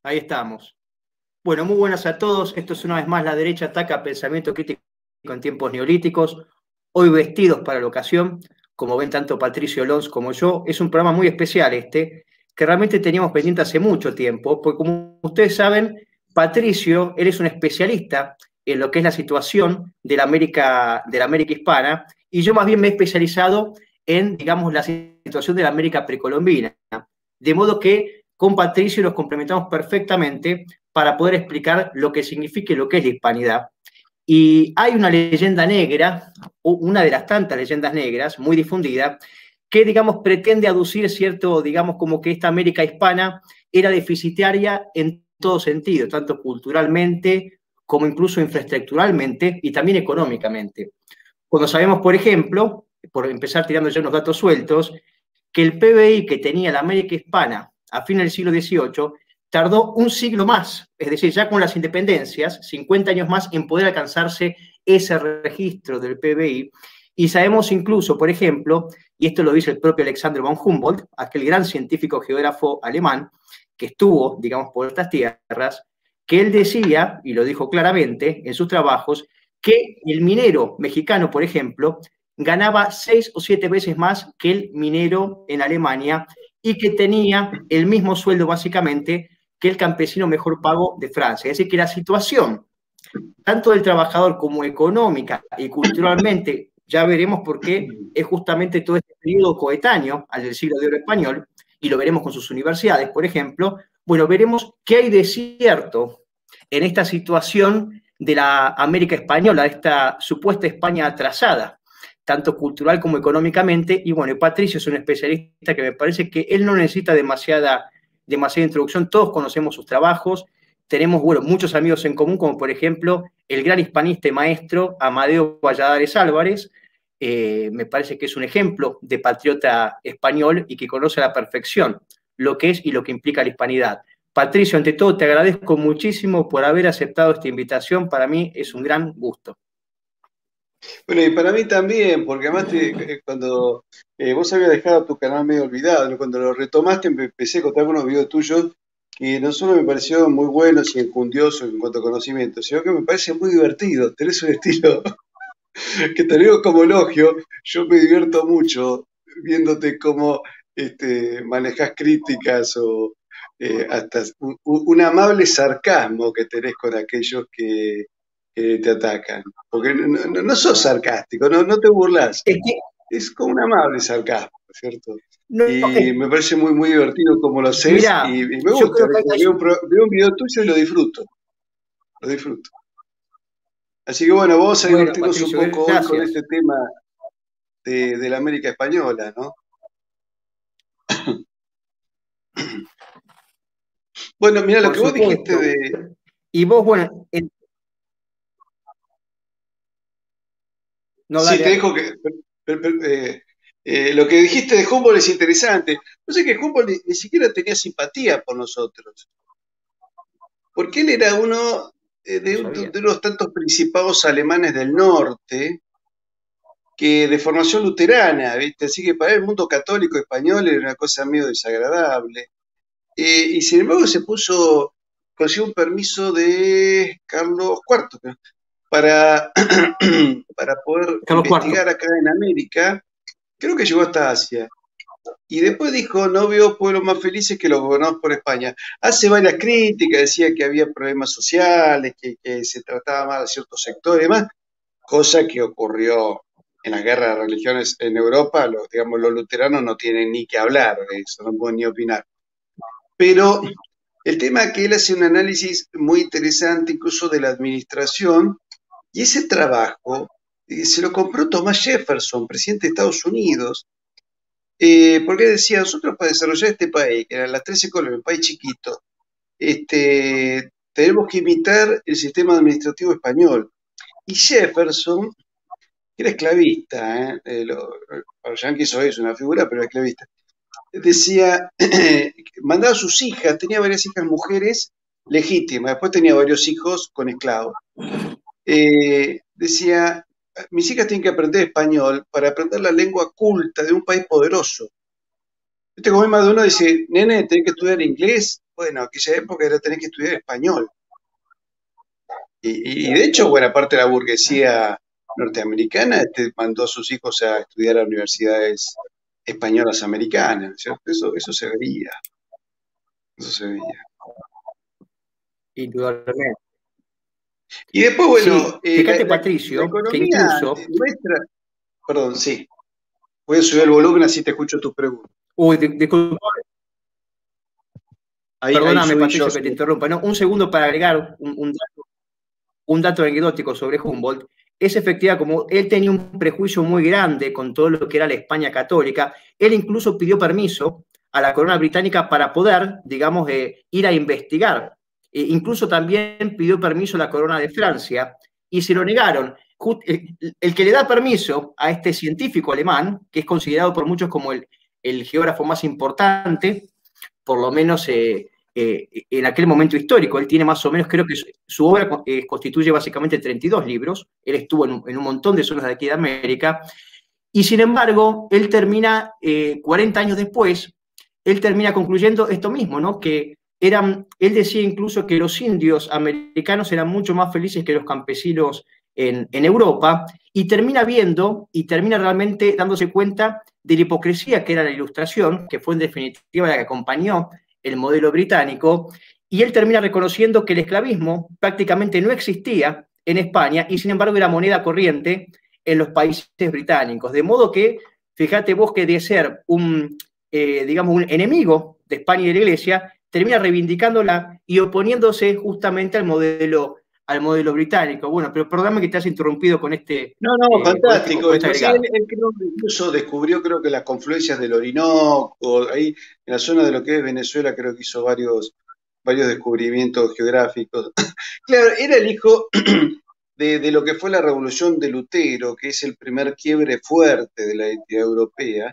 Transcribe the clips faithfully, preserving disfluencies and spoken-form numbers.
Ahí estamos. Bueno, muy buenas a todos. Esto es una vez más La Derecha Ataca, pensamiento crítico en tiempos neolíticos. Hoy vestidos para la ocasión, como ven tanto Patricio Lons como yo. Es un programa muy especial este, que realmente teníamos pendiente hace mucho tiempo, porque como ustedes saben, Patricio, él es un especialista en lo que es la situación de la América, de la América hispana, y yo más bien me he especializado en, digamos, la situación de la América precolombina. De modo que con Patricio nos complementamos perfectamente para poder explicar lo que significa y lo que es la hispanidad. Y hay una leyenda negra, una de las tantas leyendas negras, muy difundida, que, digamos, pretende aducir cierto, digamos, como que esta América hispana era deficitaria en todo sentido, tanto culturalmente como incluso infraestructuralmente y también económicamente. Cuando sabemos, por ejemplo, por empezar tirando ya unos datos sueltos, que el P B I que tenía la América hispana a fines del siglo dieciocho tardó un siglo más, es decir, ya con las independencias, cincuenta años más, en poder alcanzarse ese registro del P B I. Y sabemos incluso, por ejemplo, y esto lo dice el propio Alexander von Humboldt, aquel gran científico geógrafo alemán que estuvo, digamos, por estas tierras, que él decía, y lo dijo claramente en sus trabajos, que el minero mexicano, por ejemplo, ganaba seis o siete veces más que el minero en Alemania y que tenía el mismo sueldo básicamente que el campesino mejor pago de Francia. Es decir, que la situación, tanto del trabajador como económica y culturalmente, ya veremos por qué es justamente todo este periodo coetáneo al del siglo de oro español, y lo veremos con sus universidades, por ejemplo. Bueno, veremos qué hay de cierto en esta situación de la América española, de esta supuesta España atrasada, tanto cultural como económicamente. Y bueno, Patricio es un especialista que me parece que él no necesita demasiada, demasiada introducción, todos conocemos sus trabajos, tenemos, bueno, muchos amigos en común, como por ejemplo el gran hispanista y maestro Amadeo Valladares Álvarez. Eh, me parece que es un ejemplo de patriota español y que conoce a la perfección lo que es y lo que implica la hispanidad. Patricio, ante todo te agradezco muchísimo por haber aceptado esta invitación, para mí es un gran gusto. Bueno, y para mí también, porque además te, cuando eh, vos habías dejado tu canal medio olvidado, ¿no? Cuando lo retomaste empecé a contar unos videos tuyos que no solo me parecieron muy buenos y enjundiosos en cuanto a conocimiento, sino que me parece muy divertido. Tenés un estilo que te digo como elogio, yo me divierto mucho viéndote cómo este, manejas críticas o eh, hasta un, un amable sarcasmo que tenés con aquellos que, que te atacan. Porque no, no, no sos sarcástico, no, no te burlas, Es que, es como un amable sarcasmo, ¿cierto? no, Y es, me parece muy, muy divertido como lo haces y, mirá, y me yo gusta. creo que hay, Veo un, pro- veo un video tuyo y lo disfruto, lo disfruto. Así que bueno, vamos a bueno, divertirnos un Patricio, poco hoy con este gracias. tema de, de la América Española, ¿no? Bueno, mira, lo Por que vos dijiste supuesto. de... Y vos, bueno, en, no, Sí, dale, te dale. dejo que... per- per- eh, eh, lo que dijiste de Humboldt es interesante. No sé que Humboldt ni, ni siquiera tenía simpatía por nosotros, porque él era uno eh, No de, un- sabía. de unos tantos principados alemanes del norte que de formación luterana, ¿viste? Así que para él el mundo católico español era una cosa medio desagradable. Eh, y sin embargo se puso, consiguió un permiso de Carlos cuarto, creo, para, para poder Carlos Cuarto. investigar acá en América. Creo que llegó hasta Asia. Y después dijo, no veo pueblos más felices que los gobernados por España. Hace varias críticas, decía que había problemas sociales, que, que se trataba mal a ciertos sectores y demás, cosa que ocurrió en las guerras de religiones en Europa. Los, digamos, los luteranos no tienen ni que hablar de eso, no pueden ni opinar. Pero el tema es que él hace un análisis muy interesante incluso de la administración, y ese trabajo eh, se lo compró Thomas Jefferson, presidente de Estados Unidos, eh, porque decía, nosotros para desarrollar este país, que eran las trece colonias, un país chiquito, este, tenemos que imitar el sistema administrativo español. Y Jefferson, que era esclavista, ¿eh? Eh, lo, para los yanquis hoy es una figura, pero era esclavista, decía, mandaba a sus hijas, tenía varias hijas mujeres legítimas, después tenía varios hijos con esclavos. Eh, decía, mis hijas tienen que aprender español para aprender la lengua culta de un país poderoso. Este como más de uno dice, nene, tenés que estudiar inglés. Bueno, aquella época era tener que estudiar español. Y, y- y de hecho, buena parte de la burguesía norteamericana este, mandó a sus hijos a estudiar a universidades españolas americanas, ¿cierto? Eso, eso se veía, eso se veía. Indudablemente. Y después, bueno, Sí, eh, la, fíjate, la- la Patricio, que economía incluso, nuestra, perdón, sí, voy a subir el volumen así te escucho tus preguntas. uy, di- disculpa, Ahí, ahí perdóname, subí yo. Patricio, que te interrumpa, ¿no? Un segundo para agregar un, un dato, un dato anecdótico sobre Humboldt. Es efectiva, como él tenía un prejuicio muy grande con todo lo que era la España católica, él incluso pidió permiso a la corona británica para poder, digamos, eh, ir a investigar. E incluso también pidió permiso a la corona de Francia y se lo negaron. El, el que le da permiso a este científico alemán, que es considerado por muchos como el, el geógrafo más importante, por lo menos eh, eh, en aquel momento histórico. Él tiene más o menos, creo que su, su obra eh, constituye básicamente treinta y dos libros. Él estuvo en, en, un montón de zonas de aquí de América. Y sin embargo, él termina, eh, cuarenta años después, él termina concluyendo esto mismo, ¿no? Que eran, él decía incluso que los indios americanos eran mucho más felices que los campesinos en, en Europa, y termina viendo y termina realmente dándose cuenta de la hipocresía que era la Ilustración, que fue en definitiva la que acompañó el modelo británico, y él termina reconociendo que el esclavismo prácticamente no existía en España y sin embargo era moneda corriente en los países británicos. De modo que, fíjate vos que de ser un, eh, digamos, un enemigo de España y de la Iglesia, termina reivindicándola y oponiéndose justamente al modelo, al modelo británico. Bueno, pero perdóname que te has interrumpido con este, No, no, eh, con este, fantástico con este esto. Sí, él, agregado. él creo que incluso descubrió, creo que las confluencias del Orinoco, ahí en la zona de lo que es Venezuela, creo que hizo varios, varios descubrimientos geográficos. Claro, era el hijo de, de lo que fue la revolución de Lutero, que es el primer quiebre fuerte de la identidad europea,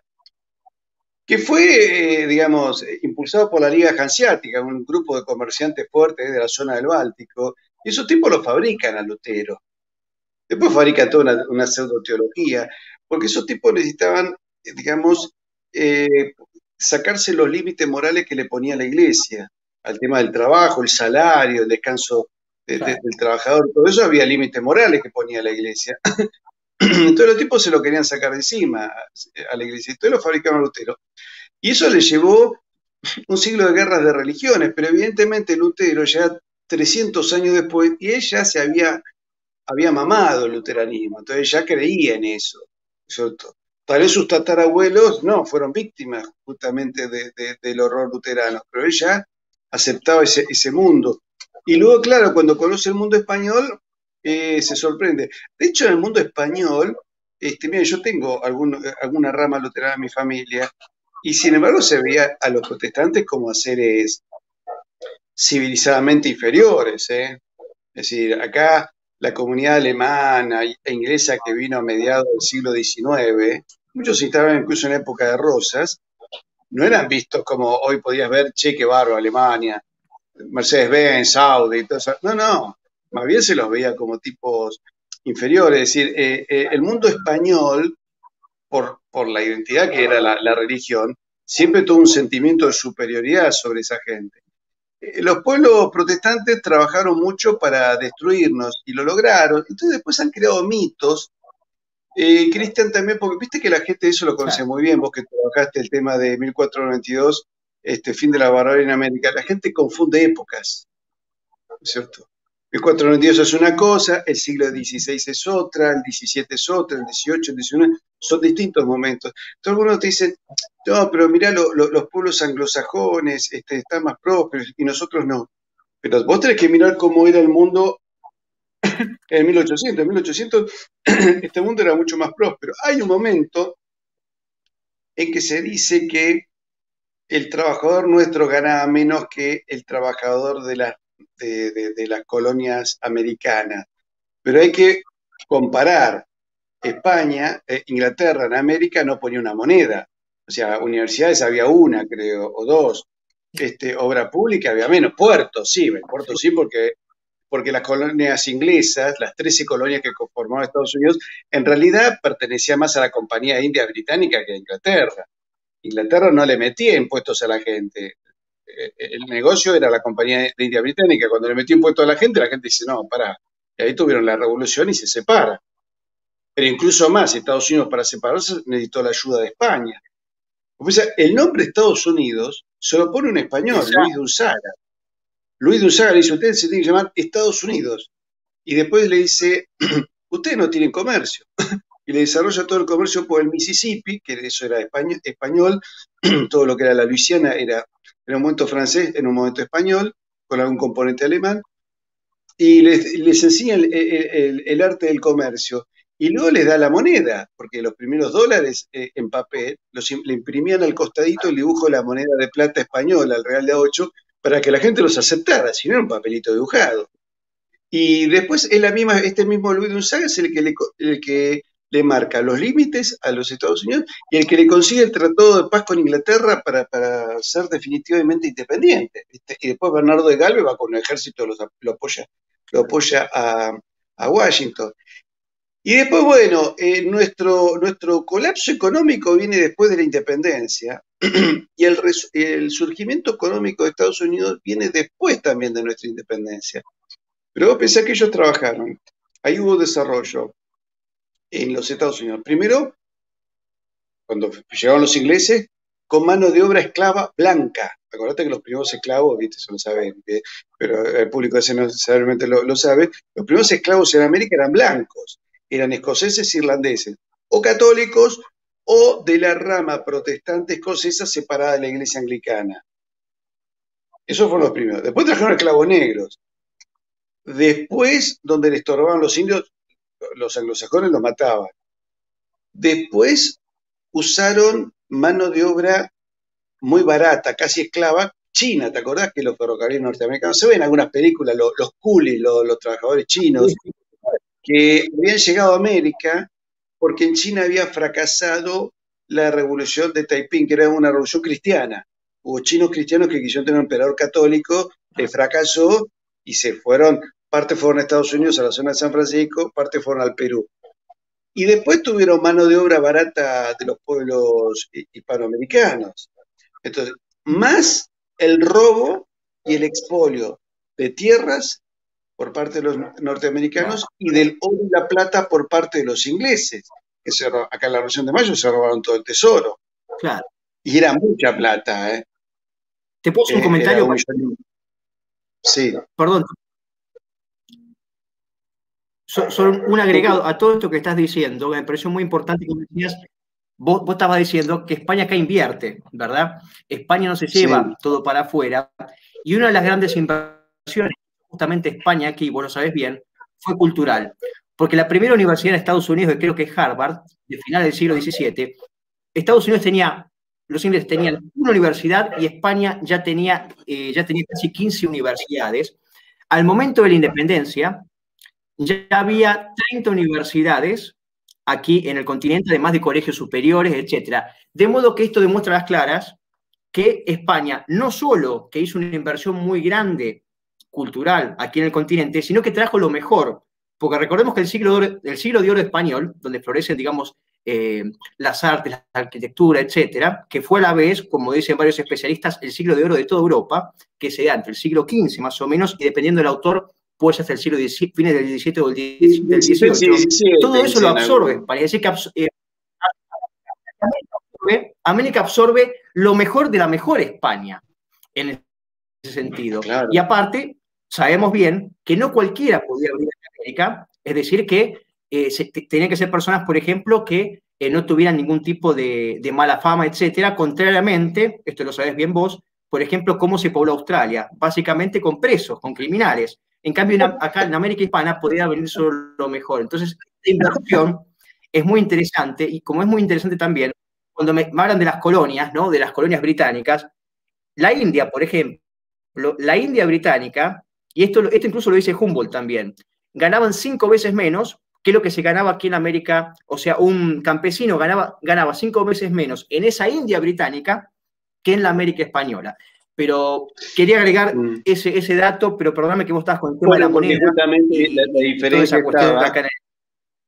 que fue, eh, digamos, eh, impulsado por la Liga Hanseática, un grupo de comerciantes fuertes de la zona del Báltico, y esos tipos lo fabrican a Lutero. Después fabrica toda una, una pseudo-teología, porque esos tipos necesitaban, eh, digamos, eh, sacarse los límites morales que le ponía la iglesia, al tema del trabajo, el salario, el descanso de- de- Claro. del trabajador, todo eso había límites morales que ponía la iglesia. Entonces los tipos se lo querían sacar de encima a, a la iglesia, entonces lo fabricaron Lutero. Y eso le llevó un siglo de guerras de religiones, pero evidentemente Lutero ya trescientos años después, y él ya se había había mamado el luteranismo, entonces ya creía en eso, ¿cierto? Tal vez sus tatarabuelos no, fueron víctimas justamente de, de, del horror luterano, pero él ya aceptaba ese, ese mundo. Y luego, claro, cuando conoce el mundo español, eh, se sorprende. De hecho, en el mundo español, este, mira, yo tengo algún, alguna rama luterana en mi familia, y sin embargo se veía a los protestantes como a seres civilizadamente inferiores, ¿eh? Es decir, acá la comunidad alemana e inglesa que vino a mediados del siglo diecinueve, muchos estaban incluso en época de Rosas, no eran vistos como hoy podías ver, che, qué bárbaro, Alemania, Mercedes-Benz, Audi, y todo eso. No, no, más bien se los veía como tipos inferiores. Es decir, eh, eh, el mundo español, por, por la identidad que era la, la religión, siempre tuvo un sentimiento de superioridad sobre esa gente. Eh, los pueblos protestantes trabajaron mucho para destruirnos y lo lograron. Entonces después han creado mitos. Eh, Cristian también, porque viste que la gente eso lo conoce Claro. muy bien, vos que trabajaste el tema de mil cuatrocientos noventa y dos, este fin de la barbarie en América. La gente confunde épocas, ¿no es cierto? mil cuatrocientos noventa y dos es una cosa, el siglo dieciséis es otra, el diecisiete es otra, el dieciocho, el diecinueve, son distintos momentos. Entonces algunos te dicen, no, pero mirá, lo, lo, los pueblos anglosajones este, están más prósperos y nosotros no. Pero vos tenés que mirar cómo era el mundo en mil ochocientos. En mil ochocientos este mundo era mucho más próspero. Hay un momento en que se dice que el trabajador nuestro ganaba menos que el trabajador de, la, de, de, de las colonias americanas. Pero hay que comparar. España, eh, Inglaterra en América no ponía una moneda. O sea, universidades había una, creo, o dos. Este, obra pública había menos. Puertos, sí, puertos sí, porque porque las colonias inglesas, las trece colonias que conformaban Estados Unidos, en realidad pertenecían más a la Compañía India Británica que a Inglaterra. Inglaterra no le metía impuestos a la gente. El negocio era la compañía de India Británica. Cuando le metió impuestos a la gente, la gente dice, no, pará. Y ahí tuvieron la revolución y se separa. Pero incluso más, Estados Unidos para separarse necesitó la ayuda de España. O sea, el nombre Estados Unidos se lo pone un español, Exacto. Luis de Unzaga. Luis de Unzaga le dice, ustedes se tienen que llamar Estados Unidos. Y después le dice, ustedes no tienen comercio. Y le desarrolla todo el comercio por el Mississippi, que eso era español, español todo lo que era la Luisiana era en un momento francés, en un momento español, con algún componente alemán, y les, les enseña el, el, el, el arte del comercio. Y luego les da la moneda, porque los primeros dólares eh, en papel los, le imprimían al costadito el dibujo de la moneda de plata española, el real de a ocho, para que la gente los aceptara, si no era un papelito dibujado. Y después es la misma, este mismo Luis de Unzaga es el que, le, el que le marca los límites a los Estados Unidos y el que le consigue el tratado de paz con Inglaterra para, para ser definitivamente independiente. Y después Bernardo de Galvez va con el ejército, los, lo apoya, lo apoya a, a Washington. Y después, bueno, eh, nuestro, nuestro colapso económico viene después de la independencia y el, el surgimiento económico de Estados Unidos viene después también de nuestra independencia. Pero vos pensás que ellos trabajaron, ahí hubo desarrollo en los Estados Unidos. Primero, cuando llegaron los ingleses, con mano de obra esclava blanca. Acordate que los primeros esclavos, viste, eso lo saben, pero el público ese no necesariamente lo, lo sabe, los primeros esclavos en América eran blancos, eran escoceses e irlandeses, o católicos, o de la rama protestante escocesa separada de la iglesia anglicana. Esos fueron los primeros. Después trajeron esclavos negros. Después, donde les estorbaban los indios, los anglosajones los mataban. Después usaron mano de obra muy barata, casi esclava, china. ¿Te acordás que los ferrocarriles norteamericanos se ven en algunas películas, los, los coolies, los, los trabajadores chinos, que habían llegado a América porque en China había fracasado la revolución de Taiping, que era una revolución cristiana? Hubo chinos cristianos que quisieron tener un emperador católico, le fracasó y se fueron. Parte fueron a Estados Unidos, a la zona de San Francisco, parte fueron al Perú. Y después tuvieron mano de obra barata de los pueblos hispanoamericanos. Entonces, más el robo y el expolio de tierras por parte de los norteamericanos y del oro y la plata por parte de los ingleses. Que se, acá en la Revolución de Mayo se robaron todo el tesoro. Claro. Y era mucha plata, ¿eh? ¿Te puedo hacer un eh, comentario? Un... Sí. Perdón. Son un agregado a todo esto que estás diciendo, me pareció muy importante que decías, vos, vos estabas diciendo que España acá invierte, ¿verdad? España no se lleva sí. todo para afuera, y una de las grandes inversiones, justamente España aquí, vos lo sabés bien, fue cultural, porque la primera universidad en Estados Unidos, que creo que es Harvard, de finales del siglo diecisiete, Estados Unidos tenía, los ingleses tenían una universidad y España ya tenía, eh, ya tenía casi quince universidades. Al momento de la independencia, ya había treinta universidades aquí en el continente, además de colegios superiores, etcétera. De modo que esto demuestra a las claras que España no solo que hizo una inversión muy grande cultural aquí en el continente, sino que trajo lo mejor. Porque recordemos que el siglo de oro, el siglo de oro español, donde florecen, digamos, eh, las artes, la arquitectura, etcétera, que fue a la vez, como dicen varios especialistas, el siglo de oro de toda Europa, que se da entre el siglo quince más o menos, y dependiendo del autor, pues hasta el siglo diecisiete, fines del diecisiete o del dieciocho. Sí, sí, sí, todo eso lo absorbe. Parece que absor eh, absorbe, América absorbe lo mejor de la mejor España, en ese sentido. Claro. Y aparte, sabemos bien que no cualquiera podía venir a América, es decir, que eh, se, tenían que ser personas, por ejemplo, que eh, no tuvieran ningún tipo de, de mala fama, etcétera. Contrariamente, esto lo sabes bien vos, por ejemplo, cómo se pobló Australia, básicamente con presos, con criminales. En cambio, acá en América Hispana podría venir solo lo mejor. Entonces, esta inversión es muy interesante, y como es muy interesante también, cuando me, me hablan de las colonias, ¿no? De las colonias británicas, la India, por ejemplo, la India británica, y esto, esto incluso lo dice Humboldt también, ganaban cinco veces menos que lo que se ganaba aquí en América. O sea, un campesino ganaba, ganaba cinco veces menos en esa India británica que en la América española. Pero quería agregar mm. ese, ese dato, pero perdóname que vos estabas con el tema bueno, de la moneda. Justamente y, la, la diferencia estaba, acá en el...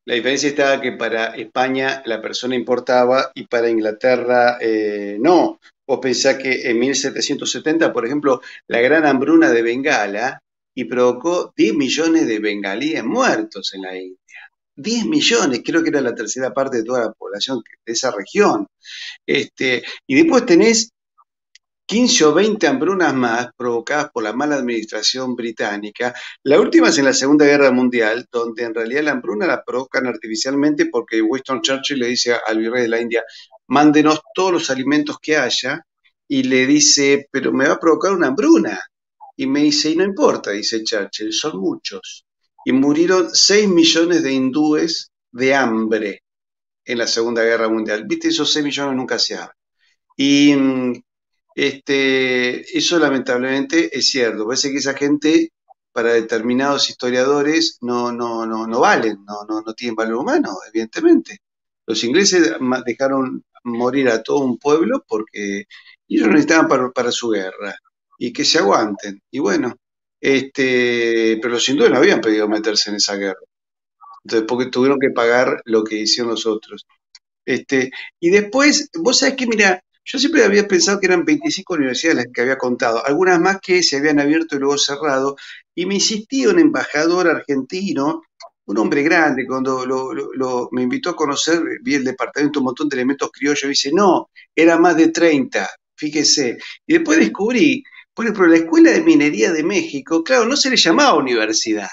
La diferencia estaba que para España la persona importaba y para Inglaterra eh, no. Vos pensás que en mil setecientos setenta, por ejemplo, la gran hambruna de Bengala y provocó diez millones de bengalíes muertos en la India. diez millones, creo que era la tercera parte de toda la población de esa región. Este, y después tenés quince o veinte hambrunas más provocadas por la mala administración británica. La última es en la Segunda Guerra Mundial, donde en realidad la hambruna la provocan artificialmente porque Winston Churchill le dice al virrey de la India, mándenos todos los alimentos que haya, y le dice, pero me va a provocar una hambruna. Y me dice, y no importa, dice Churchill, son muchos. Y murieron seis millones de hindúes de hambre en la Segunda Guerra Mundial. Viste, esos seis millones nunca se hablan. Y mm, este, eso lamentablemente es cierto. Parece que esa gente, para determinados historiadores, no, no, no, no valen, no, no, no tienen valor humano, evidentemente. Los ingleses dejaron morir a todo un pueblo porque ellos no necesitaban para, para su guerra y que se aguanten. Y bueno, este, pero los hindúes no habían pedido meterse en esa guerra. Entonces, porque tuvieron que pagar lo que hicieron los otros. Este, y después, vos sabés que, mira, yo siempre había pensado que eran veinticinco universidades las que había contado, algunas más que se habían abierto y luego cerrado, y me insistía un embajador argentino, un hombre grande, cuando lo, lo- lo- me invitó a conocer, vi el departamento, un montón de elementos criollos, y dice, no, era más de treinta, fíjese. Y después descubrí, por ejemplo, la Escuela de Minería de México, claro, no se le llamaba universidad,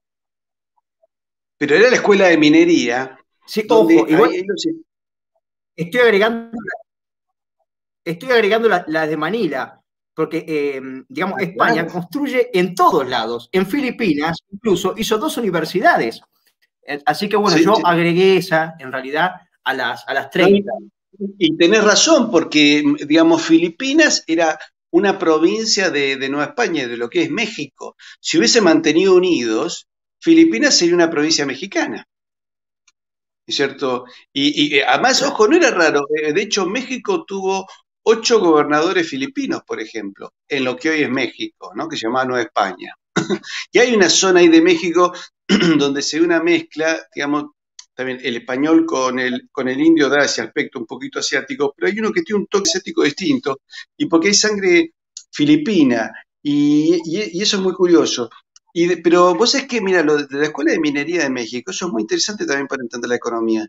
pero era la Escuela de Minería, Sí, ojo, donde igual ahí los estoy agregando, estoy agregando las la de Manila, porque, eh, digamos, ah, España claro. construye en todos lados. En Filipinas, incluso, hizo dos universidades. Eh, Así que, bueno, Sí, yo sí. agregué esa, en realidad, a las, a las No, y, treinta. y tenés razón, porque, digamos, Filipinas era una provincia de, de Nueva España, de lo que es México. Si hubiese mantenido unidos, Filipinas sería una provincia mexicana, ¿es cierto? Y, y, eh, además, ojo, no era raro. eh, De hecho, México tuvo ocho gobernadores filipinos, por ejemplo, en lo que hoy es México, ¿no? Que se llamaba Nueva España. Y hay una zona ahí de México donde se ve una mezcla, digamos, también el español con el, con el indio da ese aspecto un poquito asiático, pero hay uno que tiene un toque asiático distinto, y porque hay sangre filipina, y, y- y eso es muy curioso. Y de- pero vos sabés que, mira, lo de la Escuela de Minería de México, eso es muy interesante también para entender la economía.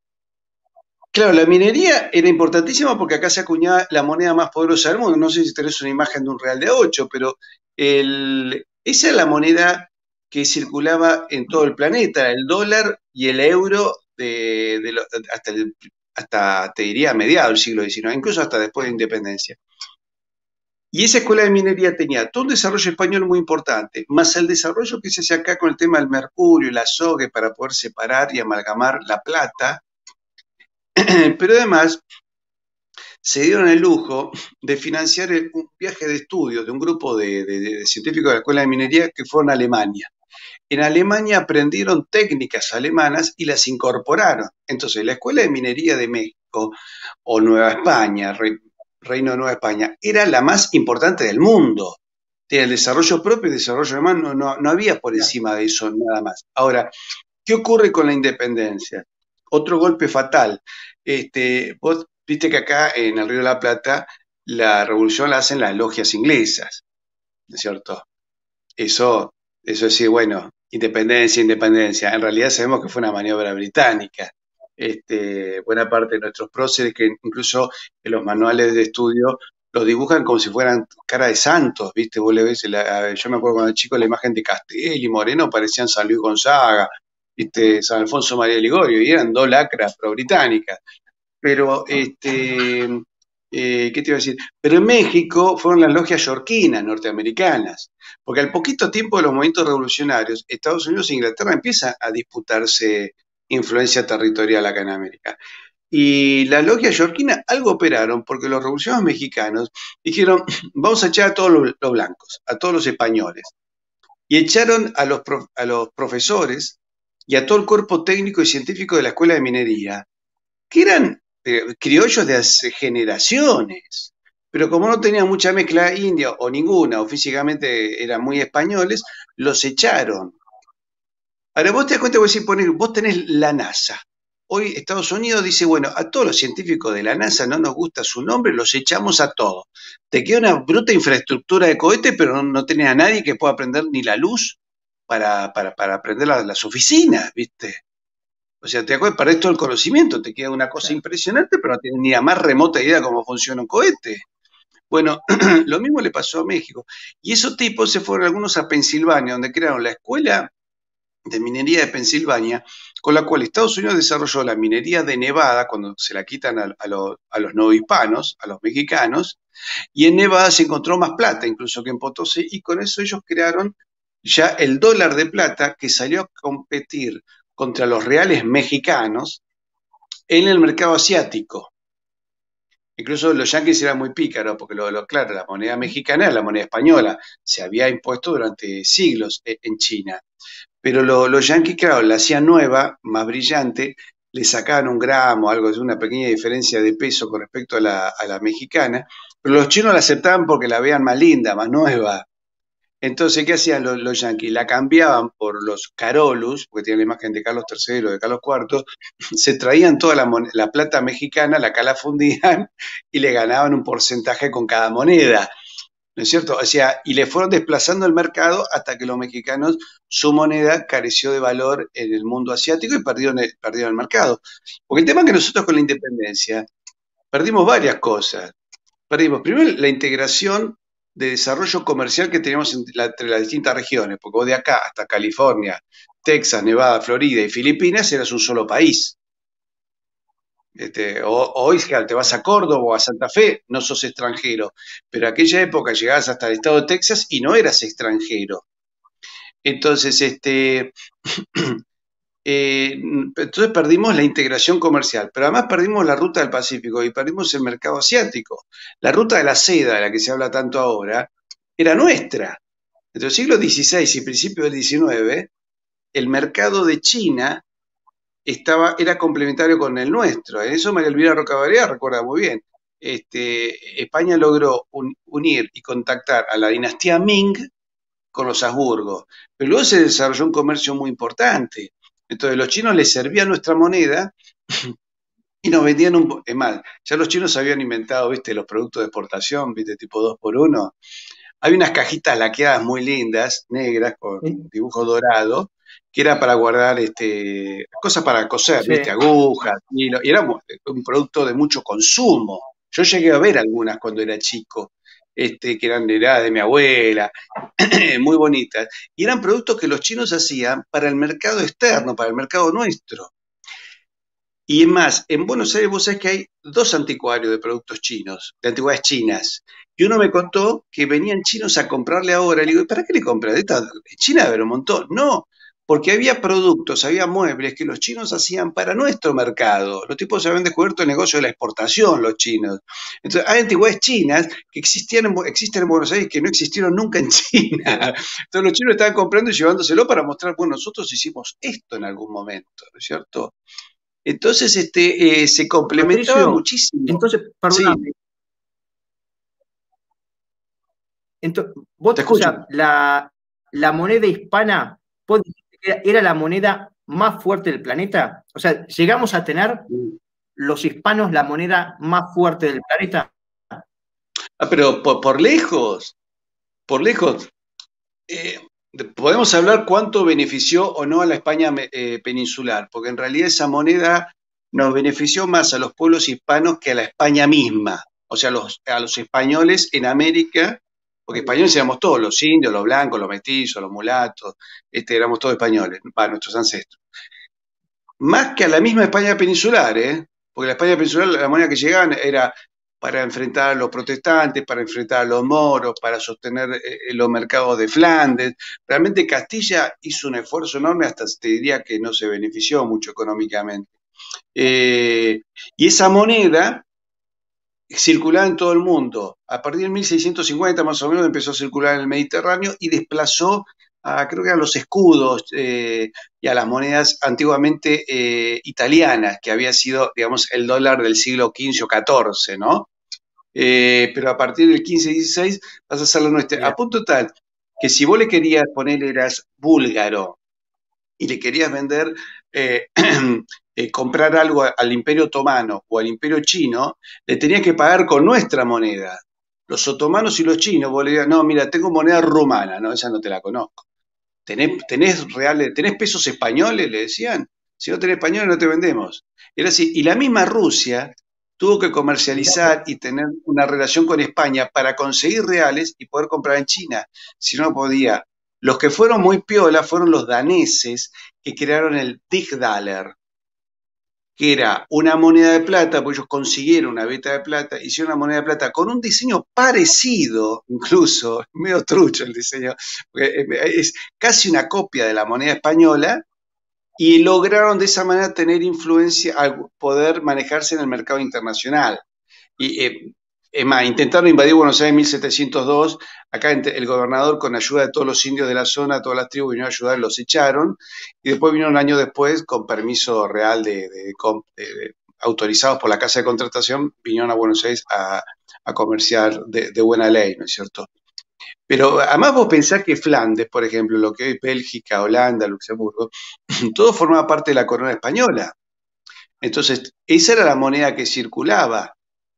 Claro, la minería era importantísima porque acá se acuñaba la moneda más poderosa del mundo. No sé si tenés una imagen de un real de a ocho, pero el- esa es la moneda que circulaba en todo el planeta, el dólar y el euro de, de lo- hasta, el- hasta, te diría, a mediados del siglo diecinueve, incluso hasta después de independencia. Y esa escuela de minería tenía todo un desarrollo español muy importante, más el desarrollo que se hace acá con el tema del mercurio y la sogue para poder separar y amalgamar la plata, pero además se dieron el lujo de financiar un viaje de estudio de un grupo de, de- de científicos de la Escuela de Minería que fueron a Alemania. En Alemania aprendieron técnicas alemanas y las incorporaron. Entonces, la Escuela de Minería de México o Nueva España, Re- Reino de Nueva España, era la más importante del mundo. Tenía el desarrollo propio y el desarrollo alemán, no, no, no había por encima de eso nada más. Ahora, ¿qué ocurre con la independencia? Otro golpe fatal. Este, vos viste que acá en el Río de la Plata la revolución la hacen las logias inglesas, ¿no es cierto? Eso, eso es decir, bueno, independencia, independencia. En realidad sabemos que fue una maniobra británica. Este, buena parte de nuestros próceres, que incluso en los manuales de estudio los dibujan como si fueran cara de santos, ¿viste? Vos le ves, la- yo me acuerdo cuando era chico la imagen de Castelli y Moreno parecían San Luis Gonzaga, ¿viste? San Alfonso María de Ligorio, y eran dos lacras pro-británicas. Pero, este, eh, ¿qué te iba a decir? Pero en México fueron las logias yorquinas norteamericanas, porque al poquito tiempo de los movimientos revolucionarios, Estados Unidos e Inglaterra empiezan a disputarse influencia territorial acá en América. Y las logias yorquinas algo operaron, porque los revolucionarios mexicanos dijeron, vamos a echar a todos los, los blancos, a todos los españoles. Y echaron a los, prof- a los profesores y a todo el cuerpo técnico y científico de la Escuela de Minería, que eran eh, criollos de hace generaciones, pero como no tenían mucha mezcla india o ninguna, o físicamente eran muy españoles, los echaron. Ahora vos te das cuenta, vos, decís, poner, vos tenés la NASA. Hoy Estados Unidos dice, bueno, a todos los científicos de la NASA no nos gusta su nombre, los echamos a todos. Te queda una bruta infraestructura de cohete, pero no, no tenés a nadie que pueda prender ni la luz para, para, para prender la- las oficinas, ¿viste? O sea, te acuerdas, para esto el conocimiento, te queda una cosa Claro. impresionante, pero no tienes ni la más remota idea de cómo funciona un cohete. Bueno, lo mismo le pasó a México. Y esos tipos se fueron algunos a Pensilvania, donde crearon la escuela de minería de Pensilvania, con la cual Estados Unidos desarrolló la minería de Nevada, cuando se la quitan a, a, los, a los no hispanos, a los mexicanos, y en Nevada se encontró más plata incluso que en Potosí, y con eso ellos crearon ya el dólar de plata que salió a competir contra los reales mexicanos en el mercado asiático. Incluso los yanquis eran muy pícaros, porque lo, lo claro, la moneda mexicana era la moneda española, se había impuesto durante siglos e, en China. Pero lo- los yanquis, claro, la hacían nueva, más brillante, le sacaban un gramo, algo, una pequeña diferencia de peso con respecto a la, a la mexicana, pero los chinos la aceptaban porque la veían más linda, más nueva. Entonces, ¿qué hacían los, los yanquis? La cambiaban por los Carolus, porque tienen la imagen de Carlos tercero, de Carlos cuarto, se traían toda la, mon- la plata mexicana, la calafundían y le ganaban un porcentaje con cada moneda. ¿No es cierto? O sea, y le fueron desplazando el mercado hasta que los mexicanos, su moneda careció de valor en el mundo asiático y perdieron el, perdieron el mercado. Porque el tema es que nosotros con la independencia perdimos varias cosas. Perdimos primero la integración de desarrollo comercial que teníamos entre las distintas regiones, porque vos de acá hasta California, Texas, Nevada, Florida y Filipinas eras un solo país. Este, o, hoy te vas a Córdoba o a Santa Fe, no sos extranjero, pero aquella época llegabas hasta el estado de Texas y no eras extranjero. Entonces, este, eh, entonces perdimos la integración comercial, pero además perdimos la ruta del Pacífico y perdimos el mercado asiático. La ruta de la seda, de la que se habla tanto ahora, era nuestra. Entre el siglo dieciséis y principios del diecinueve, el mercado de China estaba, era complementario con el nuestro. En eso María Elvira Rocabarría recuerda muy bien. Este, España logró un, unir y contactar a la dinastía Ming con los Habsburgo, pero luego se desarrolló un comercio muy importante. Entonces los chinos les servían nuestra moneda y nos vendían un... Es más, ya los chinos habían inventado, viste, los productos de exportación, viste, tipo dos por uno. Hay unas cajitas laqueadas muy lindas, negras, con Sí, dibujo dorado, que era para guardar este, cosas para coser, ¿viste? sí. Agujas, hilo, y era un producto de mucho consumo. Yo llegué a ver algunas cuando era chico, este, que eran de, de mi abuela, muy bonitas, y eran productos que los chinos hacían para el mercado externo, para el mercado nuestro. Y es más, en Buenos Aires vos sabés que hay dos anticuarios de productos chinos, de antigüedades chinas. Y uno me contó que venían chinos a comprarle ahora. Le digo, ¿para qué le compras? Esta, en China debe haber un montón. No, porque había productos, había muebles que los chinos hacían para nuestro mercado. Los tipos se habían descubierto el negocio de la exportación, los chinos. Entonces, hay antigüedades chinas que existían en, existen en Buenos Aires que no existieron nunca en China. Entonces, los chinos estaban comprando y llevándoselo para mostrar, bueno, nosotros hicimos esto en algún momento, ¿no es cierto? Entonces, este, eh, se complementaba Patricio, muchísimo. entonces, Sí, perdóname, ento- te vos, o escucho. sea, la, la moneda hispana, ¿vos dijiste que era, era la moneda más fuerte del planeta? O sea, ¿llegamos a tener los hispanos la moneda más fuerte del planeta? Ah, pero por, por lejos, por lejos. eh, Podemos hablar cuánto benefició o no a la España eh, peninsular, porque en realidad esa moneda nos benefició más a los pueblos hispanos que a la España misma, o sea, los, a los españoles en América, porque españoles éramos todos, los indios, los blancos, los mestizos, los mulatos, este, éramos todos españoles, para nuestros ancestros. Más que a la misma España peninsular, ¿eh? Porque la España peninsular, la moneda que llegaban era para enfrentar a los protestantes, para enfrentar a los moros, para sostener eh, los mercados de Flandes. Realmente Castilla hizo un esfuerzo enorme, hasta te diría que no se benefició mucho económicamente. Eh, y esa moneda circulaba en todo el mundo. A partir de mil seiscientos cincuenta más o menos empezó a circular en el Mediterráneo y desplazó a, creo que a los escudos eh, y a las monedas antiguamente eh, italianas, que había sido, digamos, el dólar del siglo quince o catorce, ¿no? Eh, pero a partir del quince y dieciséis vas a hacerlo nuestro. A Mira, punto tal que si vos le querías poner eras búlgaro y le querías vender, eh, eh, comprar algo a- al Imperio Otomano o al Imperio Chino, le tenías que pagar con nuestra moneda. Los otomanos y los chinos, vos le decías, no, mira, tengo moneda rumana, no, esa no te la conozco. ¿Tenés, tenés reales, tenés pesos españoles? Le decían. Si no tenés españoles, no te vendemos. Era así. Y la misma Rusia tuvo que comercializar y tener una relación con España para conseguir reales y poder comprar en China. Si no, no podía. Los que fueron muy piola fueron los daneses que crearon el Digdaler, que era una moneda de plata, pues ellos consiguieron una beta de plata, hicieron una moneda de plata con un diseño parecido, incluso, medio trucho el diseño, porque es casi una copia de la moneda española, y lograron de esa manera tener influencia, al poder manejarse en el mercado internacional. Y, eh, es más, intentaron invadir Buenos Aires en mil setecientos dos, acá el gobernador con ayuda de todos los indios de la zona, todas las tribus vinieron a ayudar, los echaron, y después vino un año después, con permiso real de, de, de, de autorizados por la Casa de Contratación, vinieron a Buenos Aires a, a comerciar de, de buena ley, ¿no es cierto? Pero además vos pensás que Flandes, por ejemplo, lo que es Bélgica, Holanda, Luxemburgo, todo formaba parte de la corona española. Entonces, esa era la moneda que circulaba.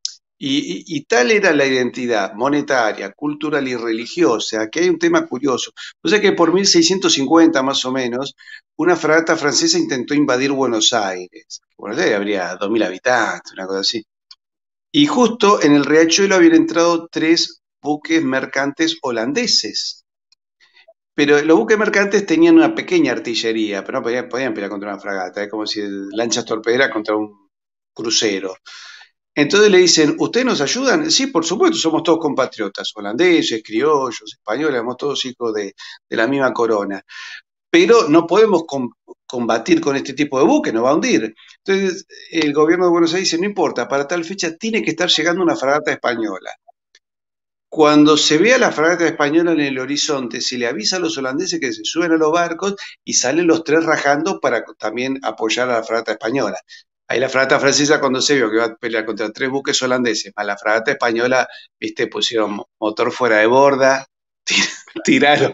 Y, y, y, tal era la identidad monetaria, cultural y religiosa, que hay un tema curioso. O sea que por mil seiscientos cincuenta más o menos, una fragata francesa intentó invadir Buenos Aires. Buenos Aires habría dos mil habitantes, una cosa así. Y justo en el riachuelo habían entrado tres buques mercantes holandeses. Pero los buques mercantes tenían una pequeña artillería, pero no podían, podían pelear contra una fragata. Es como si lanchas torpederas contra un crucero. Entonces le dicen, ¿ustedes nos ayudan? Sí, por supuesto, somos todos compatriotas, holandeses, criollos, españoles, somos todos hijos de, de la misma corona. Pero no podemos com combatir con este tipo de buque, nos va a hundir. Entonces el gobierno de Buenos Aires dice, no importa, para tal fecha tiene que estar llegando una fragata española. Cuando se ve a la fragata española en el horizonte, se le avisa a los holandeses que se suben a los barcos y salen los tres rajando para también apoyar a la fragata española. Ahí la fragata francesa, cuando se vio que iba a pelear contra tres buques holandeses, más la fragata española, viste, pusieron motor fuera de borda, tiraron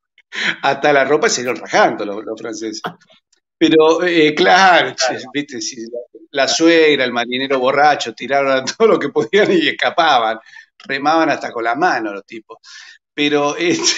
hasta la ropa y se iban rajando los, los franceses. Pero, eh, claro, claro, viste, si la, la suegra, el marinero borracho, tiraron a todo lo que podían y escapaban. Remaban hasta con la mano los tipos. Pero, este,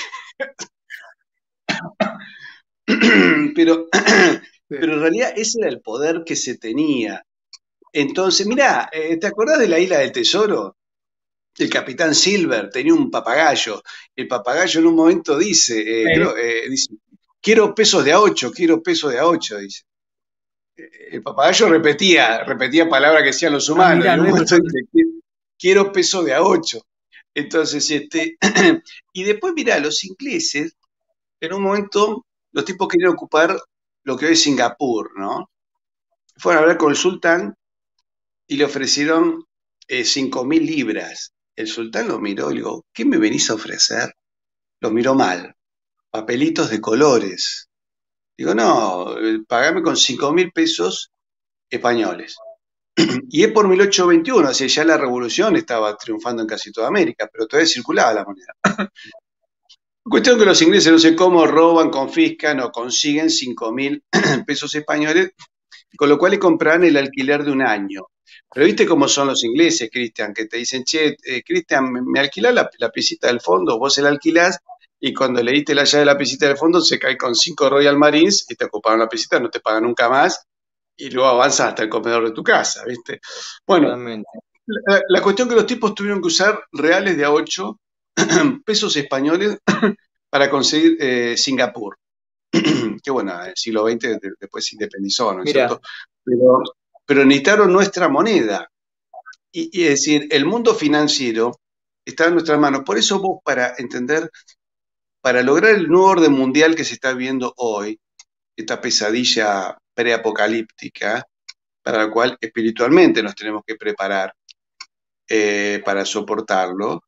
pero, pero en realidad ese era el poder que se tenía. Entonces, mirá, ¿te acordás de la Isla del Tesoro? El capitán Silver tenía un papagayo. El papagayo en un momento dice, eh, creo, eh, dice, quiero pesos de a ocho, quiero pesos de a ocho, dice. El papagayo repetía, repetía palabras que decían los humanos. Ah, mirá, y en un momento dice, quiero pesos de a ocho. Entonces, este, y después, mirá, los ingleses, en un momento, los tipos querían ocupar lo que hoy es Singapur, ¿no? Fueron a hablar con el sultán y le ofrecieron eh, cinco mil libras. El sultán lo miró y le dijo, ¿qué me venís a ofrecer? Lo miró mal. Papelitos de colores. Digo, no, pagame con cinco mil pesos españoles. Y es por mil ochocientos veintiuno, o sea, ya la revolución estaba triunfando en casi toda América, pero todavía circulaba la moneda. Cuestión que los ingleses no sé cómo roban, confiscan o consiguen cinco mil pesos españoles, con lo cual le compran el alquiler de un año. Pero viste cómo son los ingleses, Cristian, que te dicen, che, eh, Cristian, ¿me, me alquilás la, la piscita del fondo? Vos se la alquilás y cuando le diste la llave de la piscita del fondo se cae con cinco Royal Marines y te ocuparon la piscita, no te pagan nunca más y luego avanzas hasta el comedor de tu casa, ¿viste? Bueno, la, la cuestión que los tipos tuvieron que usar reales de a ocho pesos españoles para conseguir eh, Singapur. Que bueno, el siglo veinte de, después se independizó, ¿no es Mira. cierto? Pero, pero necesitaron nuestra moneda. Y, y es decir, el mundo financiero está en nuestras manos. Por eso vos, para entender, para lograr el nuevo orden mundial que se está viendo hoy, esta pesadilla preapocalíptica, para la cual espiritualmente nos tenemos que preparar eh, para soportarlo.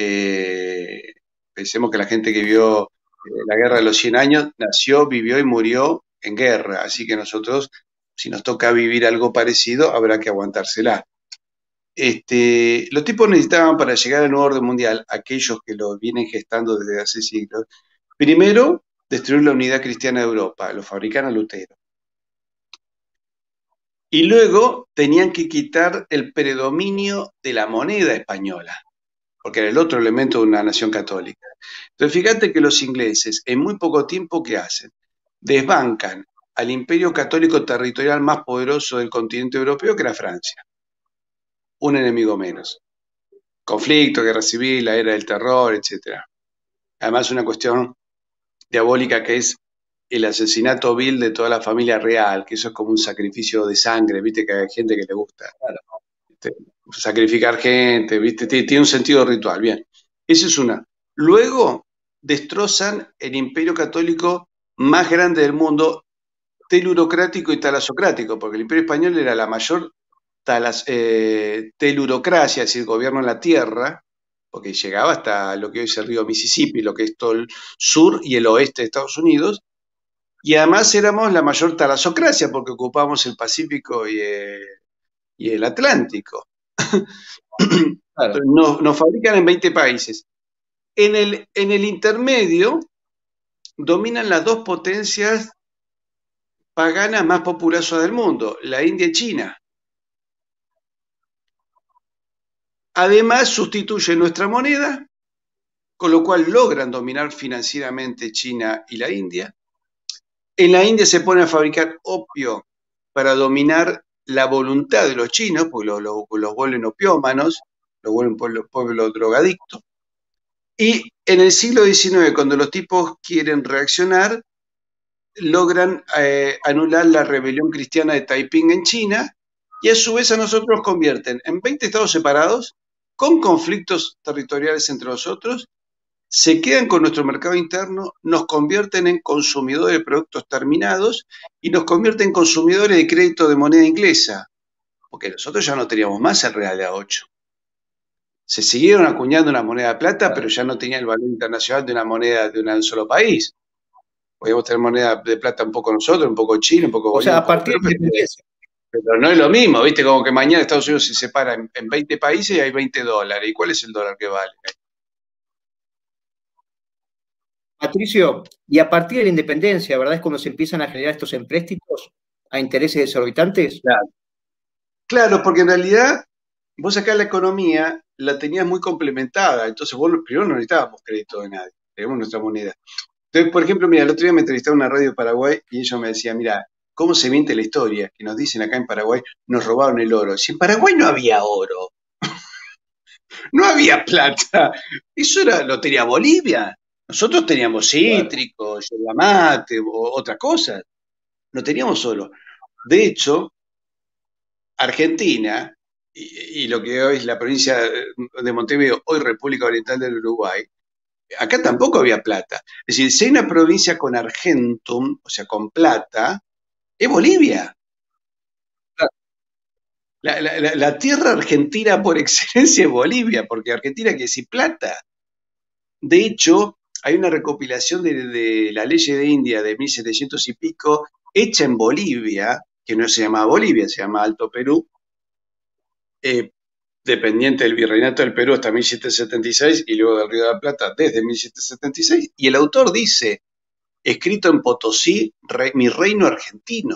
Eh, pensemos que la gente que vio eh, la guerra de los cien años nació, vivió y murió en guerra, así que nosotros, si nos toca vivir algo parecido, habrá que aguantársela. Este, los tipos necesitaban para llegar al nuevo orden mundial, aquellos que lo vienen gestando desde hace siglos, primero destruir la unidad cristiana de Europa, lo fabricaron a Lutero. Y luego tenían que quitar el predominio de la moneda española, porque era el otro elemento de una nación católica. Entonces, fíjate que los ingleses, en muy poco tiempo, ¿qué hacen? Desbancan al imperio católico territorial más poderoso del continente europeo, que era Francia. Un enemigo menos. Conflicto, guerra civil, la era del terror, etcétera. Además, una cuestión diabólica que es el asesinato vil de toda la familia real, que eso es como un sacrificio de sangre, viste que hay gente que le gusta este, sacrificar gente, viste, tiene un sentido ritual, bien. Esa es una. Luego destrozan el imperio católico más grande del mundo, telurocrático y talasocrático, porque el imperio español era la mayor talas, eh, telurocracia, es decir, gobierno en la tierra, porque llegaba hasta lo que hoy es el río Mississippi, lo que es todo el sur y el oeste de Estados Unidos, y además éramos la mayor talasocracia, porque ocupábamos el Pacífico y el, y el Atlántico. Claro. Nos, nos fabrican en veinte países. En el, en el intermedio dominan las dos potencias paganas más populosas del mundo, la India y China. Además, sustituyen nuestra moneda, con lo cual logran dominar financieramente China y la India. En la India se pone a fabricar opio para dominar la voluntad de los chinos, porque los, los, los vuelven opiómanos, los vuelven pueblo, pueblo drogadicto. Y en el siglo diecinueve, cuando los tipos quieren reaccionar, logran eh, anular la rebelión cristiana de Taiping en China, y a su vez a nosotros nos convierten en veinte estados separados, con conflictos territoriales entre nosotros, se quedan con nuestro mercado interno, nos convierten en consumidores de productos terminados y nos convierten en consumidores de crédito de moneda inglesa, porque nosotros ya no teníamos más el real de a ocho. Se siguieron acuñando una moneda de plata, pero ya no tenía el valor internacional de una moneda de un solo país. Podíamos tener moneda de plata un poco nosotros, un poco Chile, un poco O sea, a partir de pero no es lo mismo, ¿viste? Como que mañana Estados Unidos se separa en, en veinte países y hay veinte dólares. ¿Y cuál es el dólar que vale? Patricio, y a partir de la independencia, ¿verdad? Es cuando se empiezan a generar estos empréstitos a intereses desorbitantes. Claro, claro, porque en realidad vos acá la economía la tenías muy complementada, entonces vos primero no necesitábamos crédito de nadie, teníamos nuestra moneda. Entonces, por ejemplo, mira, el otro día me entrevistaron en una radio de Paraguay y ellos me decían, mira, ¿cómo se miente la historia? Que nos dicen acá en Paraguay, nos robaron el oro. Si en Paraguay no había oro, no había plata, eso era, lo tenía Bolivia. Nosotros teníamos cítricos, yerba mate, o otras cosas. No teníamos oro. De hecho, Argentina, y, y lo que hoy es la provincia de Montevideo, hoy República Oriental del Uruguay, acá tampoco había plata. Es decir, si hay una provincia con argentum, o sea, con plata, es Bolivia. La, la, la, la tierra argentina por excelencia es Bolivia, porque Argentina quiere decir plata. De hecho, hay una recopilación de, de la ley de India de mil setecientos y pico, hecha en Bolivia, que no se llama Bolivia, se llama Alto Perú, eh, dependiente del Virreinato del Perú hasta mil setecientos setenta y seis y luego del Río de la Plata desde mil setecientos setenta y seis. Y el autor dice, escrito en Potosí, re, mi reino argentino,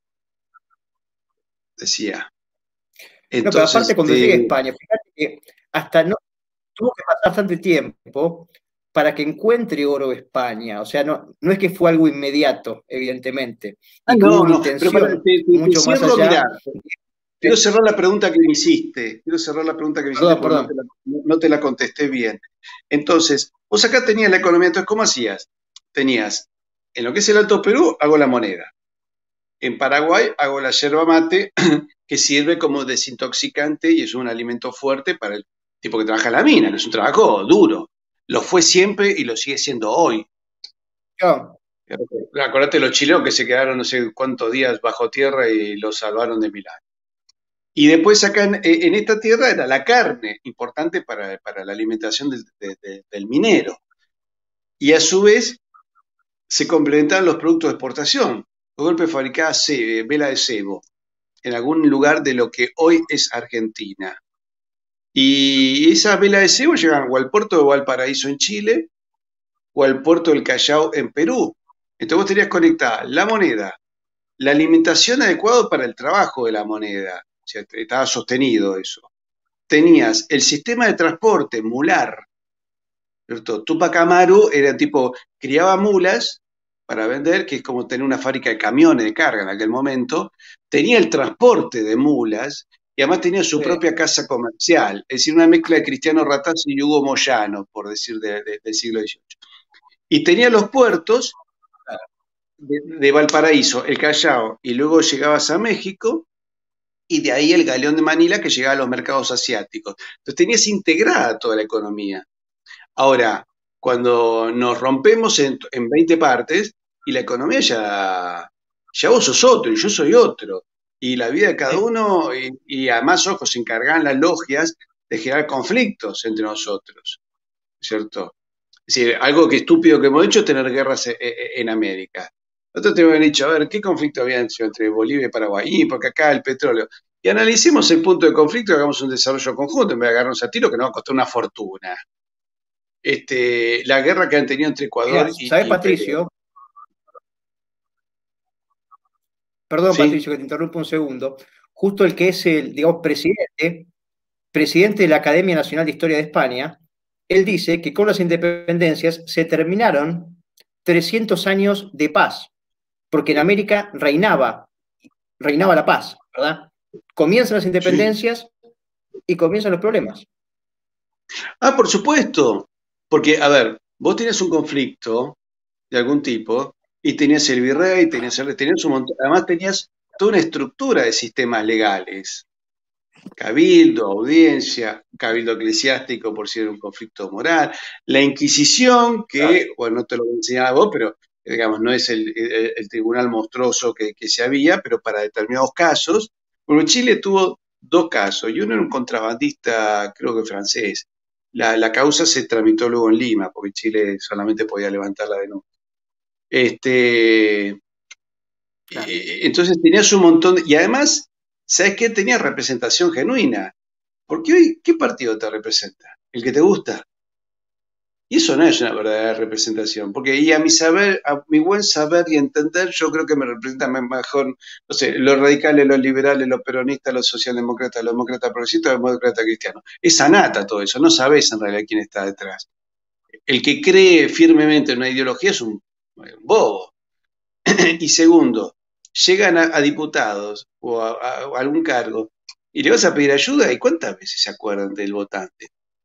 decía. Entonces, no, pero aparte cuando eh, llega a España, fíjate que hasta no tuvo que pasar bastante tiempo para que encuentre oro España. O sea, no, no es que fue algo inmediato, evidentemente. Ah, no, no, pero para, te, te, mucho te más cierro, allá. Mirá, quiero cerrar la pregunta que me hiciste. Quiero cerrar la pregunta que me hiciste perdón, porque perdón. No, te la, no te la contesté bien. Entonces, vos acá tenías la economía. Entonces, ¿cómo hacías? Tenías, en lo que es el Alto Perú, hago la moneda. En Paraguay hago la yerba mate, que sirve como desintoxicante y es un alimento fuerte para el tipo que trabaja en la mina, que es un trabajo duro. Lo fue siempre y lo sigue siendo hoy. Oh. Acordate de los chilenos que se quedaron no sé cuántos días bajo tierra y los salvaron de Milán. Y después acá en, en esta tierra era la carne, importante para, para la alimentación del, de, de, del minero. Y a su vez se complementaban los productos de exportación. De golpe fabricaba ce, vela de cebo en algún lugar de lo que hoy es Argentina. Y esas velas de cebo llegan o al puerto de Valparaíso en Chile o al puerto del Callao en Perú. Entonces vos tenías conectada la moneda, la alimentación adecuada para el trabajo de la moneda, o sea, estaba sostenido eso. Tenías el sistema de transporte mular, ¿cierto? Tupac Amaru era tipo, criaba mulas para vender, que es como tener una fábrica de camiones de carga en aquel momento, tenía el transporte de mulas y además tenía su Sí, propia casa comercial, es decir, una mezcla de Cristiano Ratazzi y Hugo Moyano, por decir, de- de- del siglo dieciocho. Y tenía los puertos de, de Valparaíso, el Callao, y luego llegabas a México, y de ahí el galeón de Manila que llegaba a los mercados asiáticos. Entonces tenías integrada toda la economía. Ahora, cuando nos rompemos en, en veinte partes, y la economía ya, ya vos sos otro y yo soy otro, y la vida de cada sí. uno, y, y además, ojos se encargan las logias de generar conflictos entre nosotros, ¿cierto? Es decir, algo que estúpido que hemos hecho es tener guerras e- e- en América. Nosotros te hubieran dicho, a ver, ¿qué conflicto había entre Bolivia y Paraguay? Y porque acá el petróleo. Y analicemos el punto de conflicto y hagamos un desarrollo conjunto en vez de agarrarnos a tiro que nos va a costar una fortuna. Este, la guerra que han tenido entre Mirá, Ecuador y, ¿sabés, y Perú. Patricio? Perdón, ¿Sí? Patricio, que te interrumpo un segundo. Justo el que es el, digamos, presidente, presidente de la Academia Nacional de Historia de España, él dice que con las independencias se terminaron trescientos años de paz, porque en Sí. América reinaba, reinaba la paz, ¿verdad? Comienzan las Sí. independencias y comienzan los problemas. Ah, por supuesto. Porque, a ver, vos tenías un conflicto de algún tipo y tenías el virrey, tenías, el- tenías un montón, además tenías toda una estructura de sistemas legales. Cabildo, audiencia, cabildo eclesiástico por si era un conflicto moral, la Inquisición, Claro. que, bueno, no te lo voy a enseñar a vos, pero digamos, no es el, el- el tribunal monstruoso que, que se había, pero para determinados casos, bueno, Chile tuvo dos casos, y uno era un contrabandista, creo que francés. La, la causa se tramitó luego en Lima, porque Chile solamente podía levantar la denuncia. Este, Claro. eh, entonces tenías un montón, de- y además, ¿sabes qué? Tenías representación genuina. Porque hoy, ¿qué partido te representa? ¿El que te gusta? Y eso no es una verdadera representación, porque y a mi saber, a mi buen saber y entender, yo creo que me representan mejor, no sé, los radicales, los liberales, los peronistas, los socialdemócratas, los demócratas progresistas, los demócratas cristianos. Es anata todo eso, no sabes en realidad quién está detrás. El que cree firmemente en una ideología es un, un bobo. Y segundo, llegan a, a diputados o a, a- a algún cargo y le vas a pedir ayuda, ¿y cuántas veces se acuerdan del votante?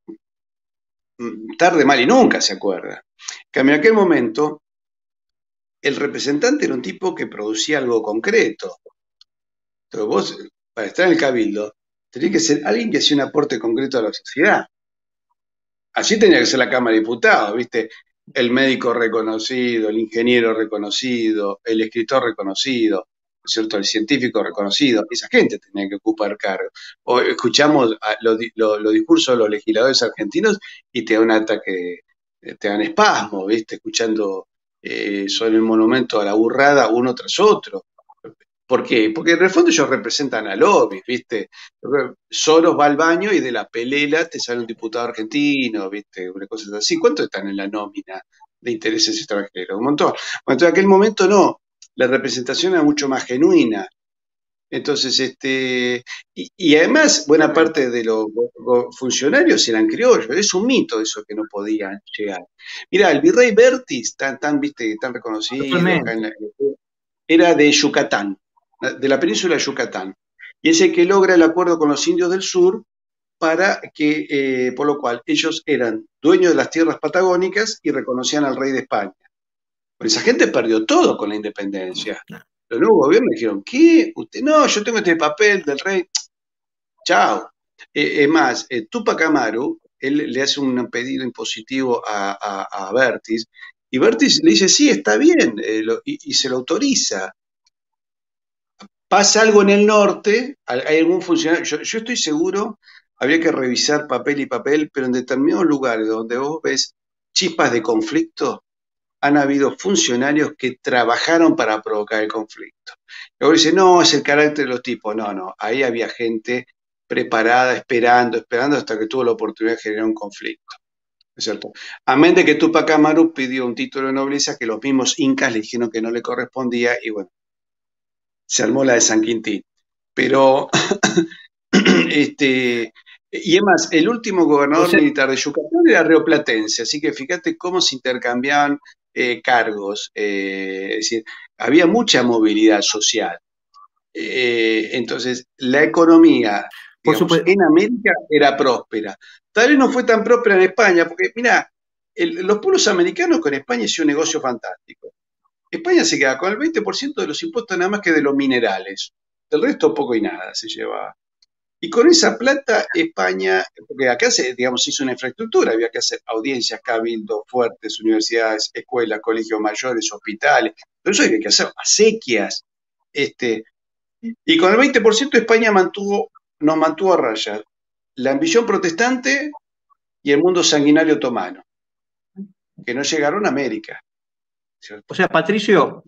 Tarde, mal y nunca se acuerda. Que en aquel momento el representante era un tipo que producía algo concreto. Entonces vos, para estar en el cabildo, tenés que ser alguien que hacía un aporte concreto a la sociedad. Así tenía que ser la Cámara de Diputados, ¿viste? El médico reconocido, el ingeniero reconocido, el escritor reconocido, ¿no es cierto? El científico reconocido. Esa gente tenía que ocupar cargos. O escuchamos a los, di- lo- los discursos de los legisladores argentinos y te da un ataque, eh, te dan espasmo, ¿viste? Escuchando eh, sobre el monumento a la burrada uno tras otro. ¿Por qué? Porque en el fondo ellos representan a lobbies, ¿viste? Soros va al baño y de la pelela te sale un diputado argentino, ¿viste? Una cosa así. ¿Cuánto están en la nómina de intereses extranjeros? Un montón. Bueno, entonces, en aquel momento no. La representación era mucho más genuina. Entonces, este, y, y además, buena Totalmente. parte de los go- funcionarios eran criollos. Es un mito eso que no podían llegar. Mirá, el virrey Bertis, tan, tan, viste, tan reconocido acá en Totalmente. la, era de Yucatán, de la península de Yucatán. Y es el que logra el acuerdo con los indios del sur para que, eh, por lo cual ellos eran dueños de las tierras patagónicas y reconocían al rey de España. Pero esa gente perdió todo con la independencia. Los nuevos gobiernos dijeron, ¿qué? Usted, no, yo tengo este papel del rey. Chao. Eh, es más, eh, Tupac Amaru, él le hace un pedido impositivo a, a, a Bertis, y Bertis le dice, sí, está bien, eh, lo, y, y se lo autoriza. Pasa algo en el norte, hay algún funcionario, yo, yo estoy seguro, habría que revisar papel y papel, pero en determinados lugares donde vos ves chispas de conflicto, han habido funcionarios que trabajaron para provocar el conflicto. Luego dice, no, es el carácter de los tipos. No, no, ahí había gente preparada, esperando, esperando hasta que tuvo la oportunidad de generar un conflicto. es cierto. Amén de que Tupac Amaru pidió un título de nobleza que los mismos incas le dijeron que no le correspondía y bueno, se armó la de San Quintín. Pero, este, y es más, el último O gobernador sea, militar de Yucatán era rioplatense, así que fíjate cómo se intercambiaban eh, cargos, eh, es decir, había mucha movilidad social. Eh, entonces, la economía, por digamos, supuesto, en América era próspera. Tal vez no fue tan próspera en España, porque mira, el- los pueblos americanos con España hicieron un negocio fantástico. España se queda con el veinte por ciento de los impuestos nada más que de los minerales. Del resto poco y nada se llevaba. Y con esa plata España, porque acá se, digamos, se hizo una infraestructura, había que hacer audiencias, cabildos, fuertes, universidades, escuelas, colegios mayores, hospitales, pero eso había que hacer acequias. Este, y con el veinte por ciento España mantuvo, nos mantuvo a raya la ambición protestante y el mundo sanguinario otomano, que no llegaron a América, o ¿cierto? sea, Patricio,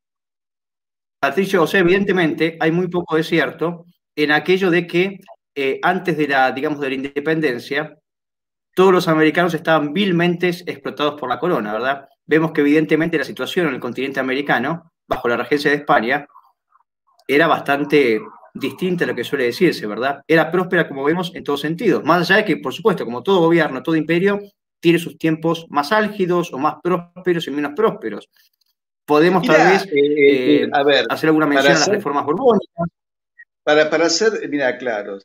Patricio, o sea, evidentemente hay muy poco de cierto en aquello de que eh, antes de la, digamos, de la independencia, todos los americanos estaban vilmente explotados por la corona, ¿verdad? Vemos que evidentemente la situación en el continente americano, bajo la regencia de España, era bastante distinta a lo que suele decirse, ¿verdad? Era próspera, como vemos, en todos sentidos. Más allá de que, por supuesto, como todo gobierno, todo imperio, tiene sus tiempos más álgidos o más prósperos y menos prósperos. Podemos tal Mira, vez eh, eh, eh, a ver, hacer alguna para mención a las hacer, reformas borbónicas. para, para hacer, mira, claro,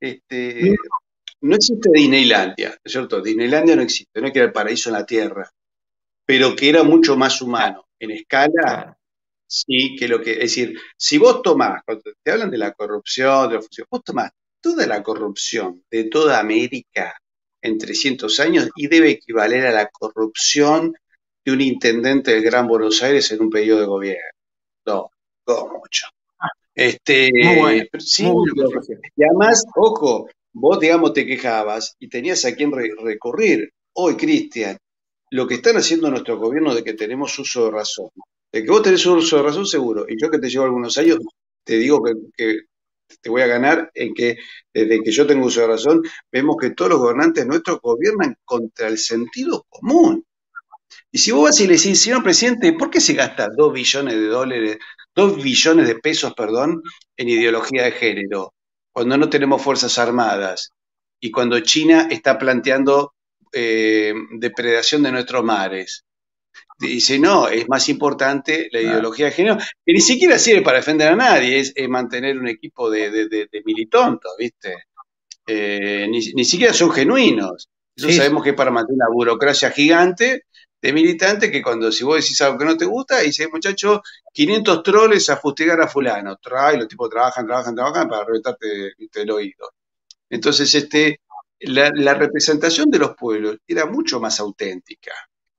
este, no existe Disneylandia, ¿no es cierto? Disneylandia no existe, no es que era el paraíso en la tierra, pero que era mucho más humano. En escala, Claro. sí, que lo que, es decir, si vos tomás, cuando te hablan de la corrupción, de la fusión, vos tomás toda la corrupción de toda América en trescientos años y debe equivaler a la corrupción de un intendente del Gran Buenos Aires en un periodo de gobierno. No, como mucho. Muy bueno, Este, pero sí, muy buena lo- observación. y además, ojo, vos, digamos, te quejabas y tenías a quién re- recurrir. Hoy, Cristian, lo que están haciendo nuestro gobierno de que tenemos uso de razón, de que vos tenés uso de razón seguro, y yo que te llevo algunos años, te digo que, que te voy a ganar en que desde que yo tengo uso de razón, vemos que todos los gobernantes nuestros gobiernan contra el sentido común. Y si vos vas y le decís, señor presidente, ¿por qué se gasta dos billones de dólares, dos billones de pesos, perdón, en ideología de género, cuando no tenemos fuerzas armadas y cuando China está planteando eh, depredación de nuestros mares? Dice, no, es más importante la Claro. ideología de género, que ni siquiera sirve para defender a nadie, es, es mantener un equipo de, de, de, de militontos, ¿viste? Eh, ni, ni, siquiera son genuinos. Eso Sí, sabemos que es para mantener una burocracia gigante de militantes que cuando si vos decís algo que no te gusta, dice, muchacho, quinientos troles a fustigar a fulano. Trae, los tipos trabajan, trabajan, trabajan para reventarte el oído. Entonces, este, la, la, representación de los pueblos era mucho más auténtica.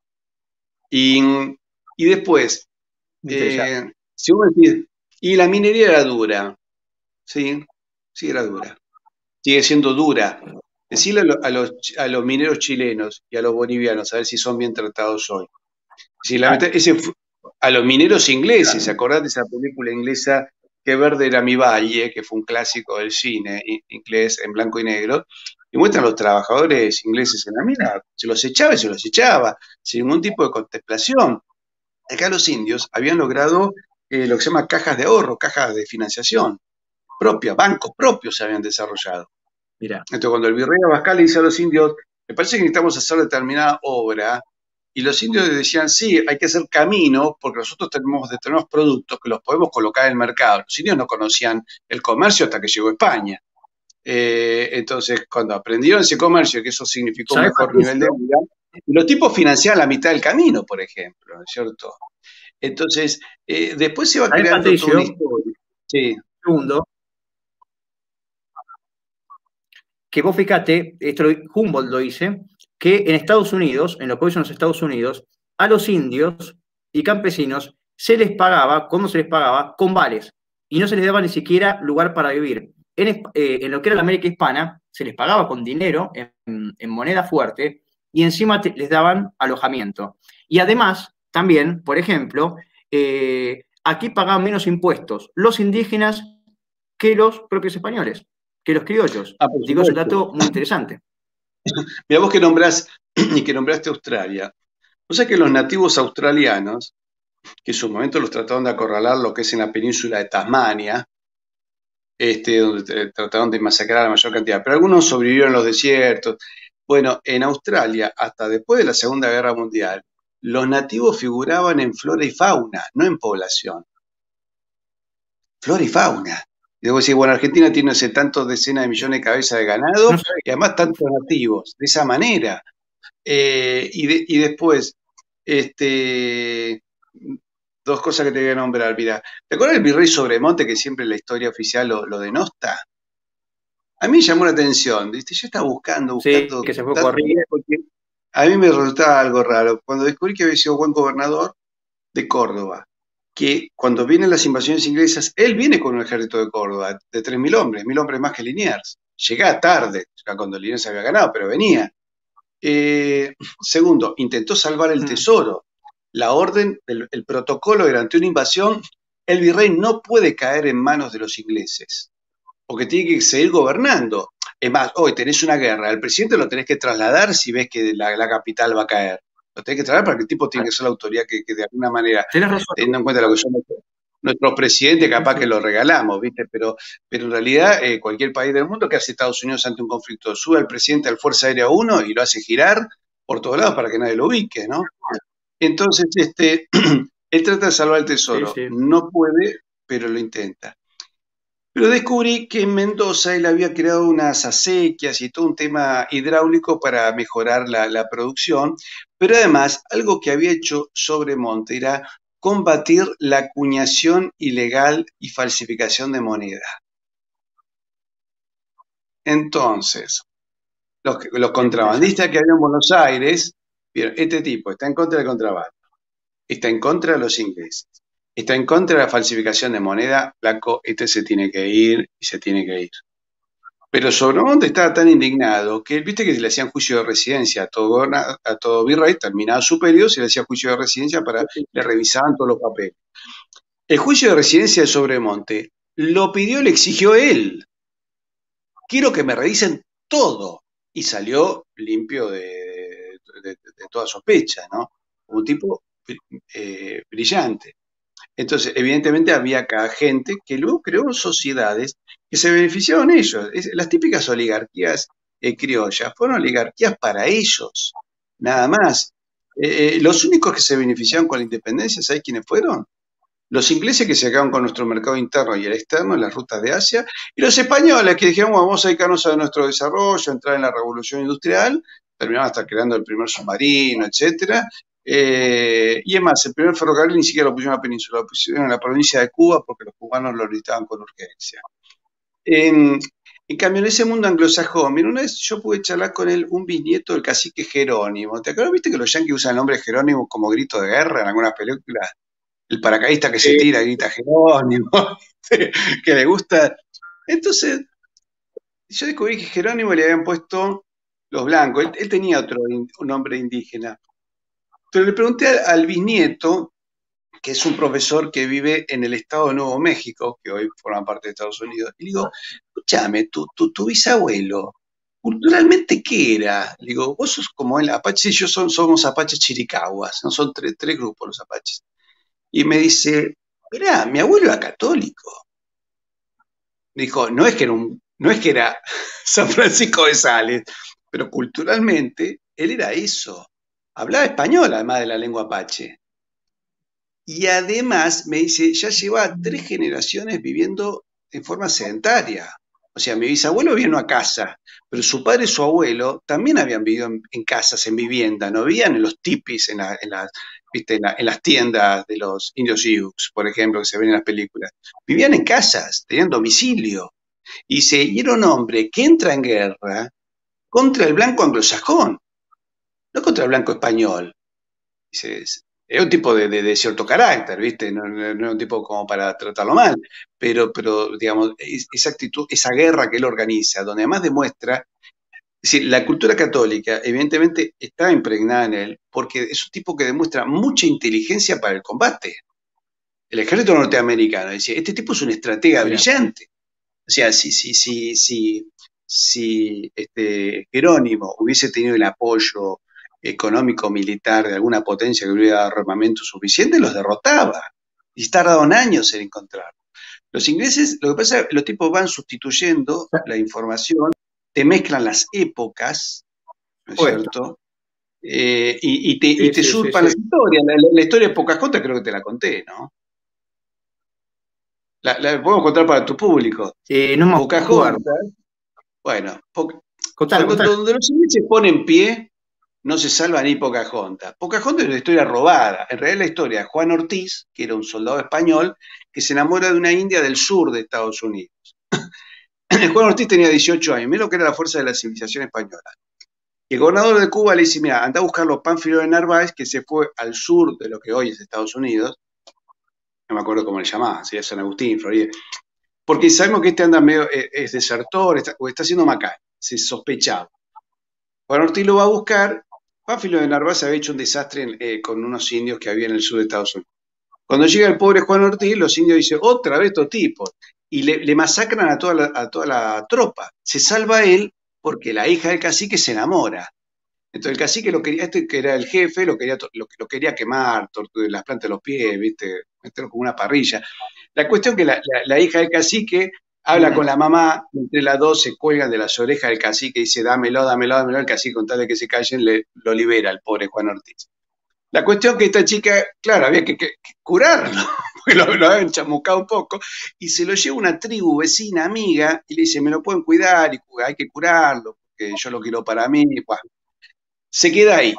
Y, y después, interesante. eh, si vos decís, y la minería era dura, sí, sí era dura. Sigue siendo dura. Decirle a, lo, a, los, a los mineros chilenos y a los bolivianos a ver si son bien tratados hoy. Si la, Claro, ese, a los mineros ingleses, claro. ¿acordás de esa película inglesa Que verde era mi valle? Que fue un clásico del cine inglés en blanco y negro. Y muestran a los trabajadores ingleses en la mina, se los echaba y se los echaba, sin ningún tipo de contemplación. Acá los indios habían logrado eh, lo que se llama cajas de ahorro, cajas de financiación propias, bancos propios se habían desarrollado. Mira, Entonces, cuando el virrey Abascal le dice a los indios, me parece que necesitamos hacer determinada obra, y los indios decían, sí, hay que hacer camino, porque nosotros tenemos determinados productos que los podemos colocar en el mercado. Los indios no conocían el comercio hasta que llegó a España. Eh, entonces, cuando aprendieron ese comercio, que eso significó un ¿sabes, mejor nivel de Patricio? vida, los tipos financiaban la mitad del camino, por ejemplo, ¿no es cierto? Entonces, eh, después se va ¿Sabes, creando toda una Patricio? historia. Sí, Segundo, que vos fíjate, esto lo, Humboldt lo dice, que en Estados Unidos, en lo que hoy son los Estados Unidos, a los indios y campesinos se les pagaba, ¿cómo se les pagaba? Con vales. Y no se les daba ni siquiera lugar para vivir. En, eh, en lo que era la América hispana, se les pagaba con dinero, en, en moneda fuerte, y encima te, les daban alojamiento. Y además, también, por ejemplo, eh, aquí pagaban menos impuestos los indígenas que los propios españoles, que los criollos. ah, por Digo, es un supuesto. dato muy interesante. Mira vos que nombrás y que nombraste Australia. O sea que los nativos australianos, que en su momento los trataron de acorralar lo que es en la península de Tasmania, este, donde trataron de masacrar a la mayor cantidad, pero algunos sobrevivieron en los desiertos. Bueno, en Australia, hasta después de la Segunda Guerra Mundial, los nativos figuraban en flora y fauna, no en población. Flora y fauna. Debo decir, bueno, Argentina tiene ese tantos decenas de millones de cabezas de ganado No sé, y además tantos nativos, de esa manera. Eh, y, de, y después, este, dos cosas que te voy a nombrar, mira. ¿Te acuerdas del virrey Sobremonte que siempre en la historia oficial lo, lo denosta? A mí me llamó la atención, ¿viste? Yo estaba buscando, sí, buscando que se fue datos, corriendo. porque a mí me resultaba algo raro. Cuando descubrí que había sido buen gobernador de Córdoba, que cuando vienen las invasiones inglesas, él viene con un ejército de Córdoba, de tres mil hombres, mil hombres más que Liniers. Llegaba tarde, ya cuando Liniers había ganado, pero venía. Eh, segundo, intentó salvar el Mm. tesoro. La orden, el, el protocolo era ante una invasión, el virrey no puede caer en manos de los ingleses, porque tiene que seguir gobernando. Es más, hoy tenés una guerra, el presidente lo tenés que trasladar si ves que la, la capital va a caer. Lo tenés que trasladar para que el tipo tiene que ser la autoridad que, que de alguna manera, Tenés razón. teniendo en cuenta lo que son nuestros, nuestros presidentes, Sí, capaz que sí. lo regalamos, ¿viste? Pero, pero en realidad, eh, cualquier país del mundo que hace Estados Unidos ante un conflicto, sube al presidente al Fuerza Aérea uno y lo hace girar por todos lados para que nadie lo ubique, ¿no? Entonces, este, él trata de salvar el Sí, tesoro. sí. No puede, pero lo intenta. Pero descubrí que en Mendoza él había creado unas acequias y todo un tema hidráulico para mejorar la, la producción, pero además algo que había hecho Sobremonte era combatir la acuñación ilegal y falsificación de moneda. Entonces, los, los Interesante. contrabandistas que había en Buenos Aires, vieron, este tipo está en contra del contrabando, está en contra de los ingleses, está en contra de la falsificación de moneda, flaco, este se tiene que ir y se tiene que ir. Pero Sobremonte estaba tan indignado que, viste que se le hacían juicio de residencia a todo, goberna- a todo virrey, terminaba su periodo, se le hacía juicio de residencia para, le revisaban todos los papeles. El juicio de residencia de Sobremonte lo pidió, le exigió él. Quiero que me revisen todo. Y salió limpio de, de- de toda sospecha, ¿no? Un tipo eh, brillante. Entonces, evidentemente había acá gente que luego creó sociedades que se beneficiaban ellos. Es- las típicas oligarquías eh, criollas fueron oligarquías para ellos, nada más. Eh, eh, los únicos que se beneficiaron con la independencia, ¿sabes quiénes fueron? Los ingleses que se quedaron con nuestro mercado interno y el externo en las rutas de Asia, y los españoles que dijeron, "Bueno, vamos a dedicarnos a nuestro desarrollo, entrar en la revolución industrial", terminaron hasta creando el primer submarino, etcétera. Eh, y es más, el primer ferrocarril ni siquiera lo pusieron en la península, lo pusieron en la provincia de Cuba porque los cubanos lo necesitaban con urgencia. En, en cambio, en ese mundo anglosajón, mira, una vez yo pude charlar con él, un bisnieto del cacique Jerónimo. ¿Te acuerdas? ¿Viste que los yanquis usan el nombre Jerónimo como grito de guerra en algunas películas? El paracaidista que se Sí. tira, grita Jerónimo, que le gusta. Entonces, yo descubrí que Jerónimo le habían puesto los blancos. Él, él tenía otro in- un nombre indígena. Pero le pregunté al, al bisnieto, que es un profesor que vive en el estado de Nuevo México, que hoy forma parte de Estados Unidos, y le digo, escúchame, tu, tu, tu bisabuelo, culturalmente, ¿qué era? Le digo, vos sos como el apache, sí, yo son, somos apaches chiricahuas, no son tres, tres grupos los apaches. Y me dice, mirá, mi abuelo era católico. Dijo, no es que era, un, no es que era San Francisco de Sales, pero culturalmente él era eso. Hablaba español, además de la lengua apache. Y además me dice, ya lleva tres generaciones viviendo en forma sedentaria. O sea, mi bisabuelo vino a casa, pero su padre y su abuelo también habían vivido en, en casas, en vivienda, no vivían en los tipis, en, la, en, la, ¿viste? En, la, en, las tiendas de los indios Sioux, por ejemplo, que se ven en las películas. Vivían en casas, tenían domicilio. Y se y era un hombre que entra en guerra contra el blanco anglosajón, no contra el blanco español. Dice, es, es un tipo de, de, de cierto carácter, ¿viste? No, no, no es un tipo como para tratarlo mal, pero, pero digamos, es, esa actitud, esa guerra que él organiza, donde además demuestra, es decir, la cultura católica evidentemente está impregnada en él, porque es un tipo que demuestra mucha inteligencia para el combate. El ejército norteamericano dice, este tipo es un estratega Mira, brillante. O sea, si, si, si, si, si este, Jerónimo hubiese tenido el apoyo económico militar de alguna potencia que hubiera dado armamento suficiente, los derrotaba. Y tardaron años en encontrarlo. Los ingleses, lo que pasa es que los tipos van sustituyendo la información, te mezclan las épocas, ¿no es cierto? Eh, y, y te, sí, y te sí, surpan sí, sí. las historias. La, la historia de Pocahontas creo que te la conté, ¿no? La, la podemos contar para tu público. Eh, no me Pocahontas, bueno, po, contale, cuando, contale. donde los ingleses ponen en pie, no se salva ni Pocahontas. Pocahontas es una historia robada. En realidad la historia de Juan Ortiz, que era un soldado español, que se enamora de una india del sur de Estados Unidos. Juan Ortiz tenía dieciocho años, mira lo que era la fuerza de la civilización española. Y el gobernador de Cuba le dice, mira, anda a buscar los Pánfilos de Narváez, que se fue al sur de lo que hoy es Estados Unidos. No me acuerdo cómo le llamaban, sería San Agustín, Florida. Porque sabemos que este anda medio, es, es desertor, está, o está haciendo macán, se sospechaba. Juan Ortiz lo va a buscar. Pánfilo de Narváez había hecho un desastre eh, con unos indios que había en el sur de Estados Unidos. Cuando llega el pobre Juan Ortiz, los indios dicen, otra vez estos tipos, y le, le masacran a toda, la, a toda la tropa. Se salva él porque la hija del cacique se enamora. Entonces el cacique lo quería, este que era el jefe, lo quería, lo, lo quería quemar, las plantas de los pies, ¿viste? Meterlo como una parrilla. La cuestión que la, la, la hija del cacique habla con la mamá, entre las dos se cuelgan de las orejas del cacique y dice, dámelo, dámelo, dámelo. El cacique, con tal de que se callen, le, lo libera al pobre Juan Ortiz. La cuestión que esta chica, claro, había que, que, que curarlo, porque lo, lo habían chamuscado un poco, y se lo lleva una tribu vecina, amiga, y le dice, me lo pueden cuidar, y hay que curarlo, porque yo lo quiero para mí, y bueno, se queda ahí.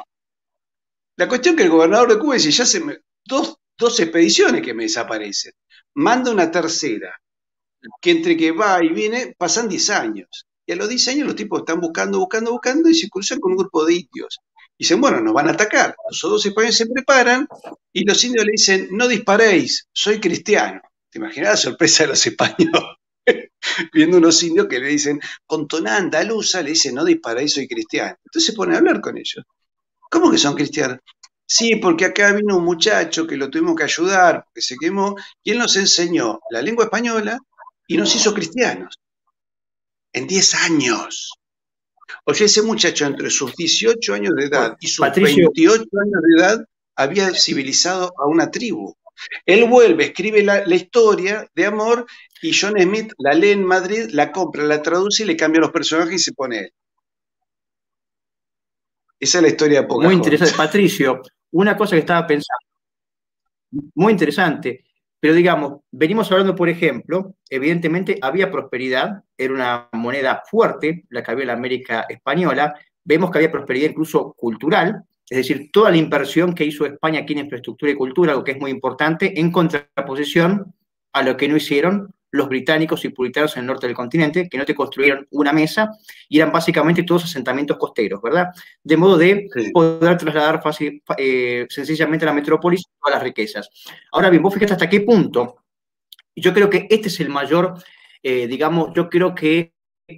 La cuestión que el gobernador de Cuba dice, ya se me, dos, dos expediciones que me desaparecen, manda una tercera, que entre que va y viene, pasan diez años, y a los diez años los tipos están buscando, buscando, buscando, y se cruzan con un grupo de indios. Dicen, bueno, nos van a atacar. Los dos españoles se preparan y los indios le dicen, no disparéis, soy cristiano. ¿Te imaginas la sorpresa de los españoles? Viendo unos indios que le dicen, con tonada andaluza, le dicen, no disparéis, soy cristiano. Entonces se ponen a hablar con ellos. ¿Cómo que son cristianos? Sí, porque acá vino un muchacho que lo tuvimos que ayudar, porque se quemó, y él nos enseñó la lengua española y nos hizo cristianos. En diez años. O sea, ese muchacho entre sus dieciocho años de edad y sus Patricio, veintiocho años de edad había civilizado a una tribu. Él vuelve, escribe la, la historia de amor y John Smith la lee en Madrid, la compra, la traduce y le cambia los personajes y se pone él. Esa es la historia de Pocahontas. Muy interesante. Patricio, una cosa que estaba pensando, muy interesante, pero digamos, venimos hablando, por ejemplo, evidentemente había prosperidad, era una moneda fuerte, la que había en la América española, vemos que había prosperidad incluso cultural, es decir, toda la inversión que hizo España aquí en infraestructura y cultura, algo que es muy importante, en contraposición a lo que no hicieron los británicos y puritanos en el norte del continente, que no te construyeron una mesa, y eran básicamente todos asentamientos costeros, ¿verdad? De modo de sí. poder trasladar fácil, eh, sencillamente a la metrópolis todas las riquezas. Ahora bien, vos fíjate hasta qué punto, yo creo que este es el mayor, eh, digamos, yo creo que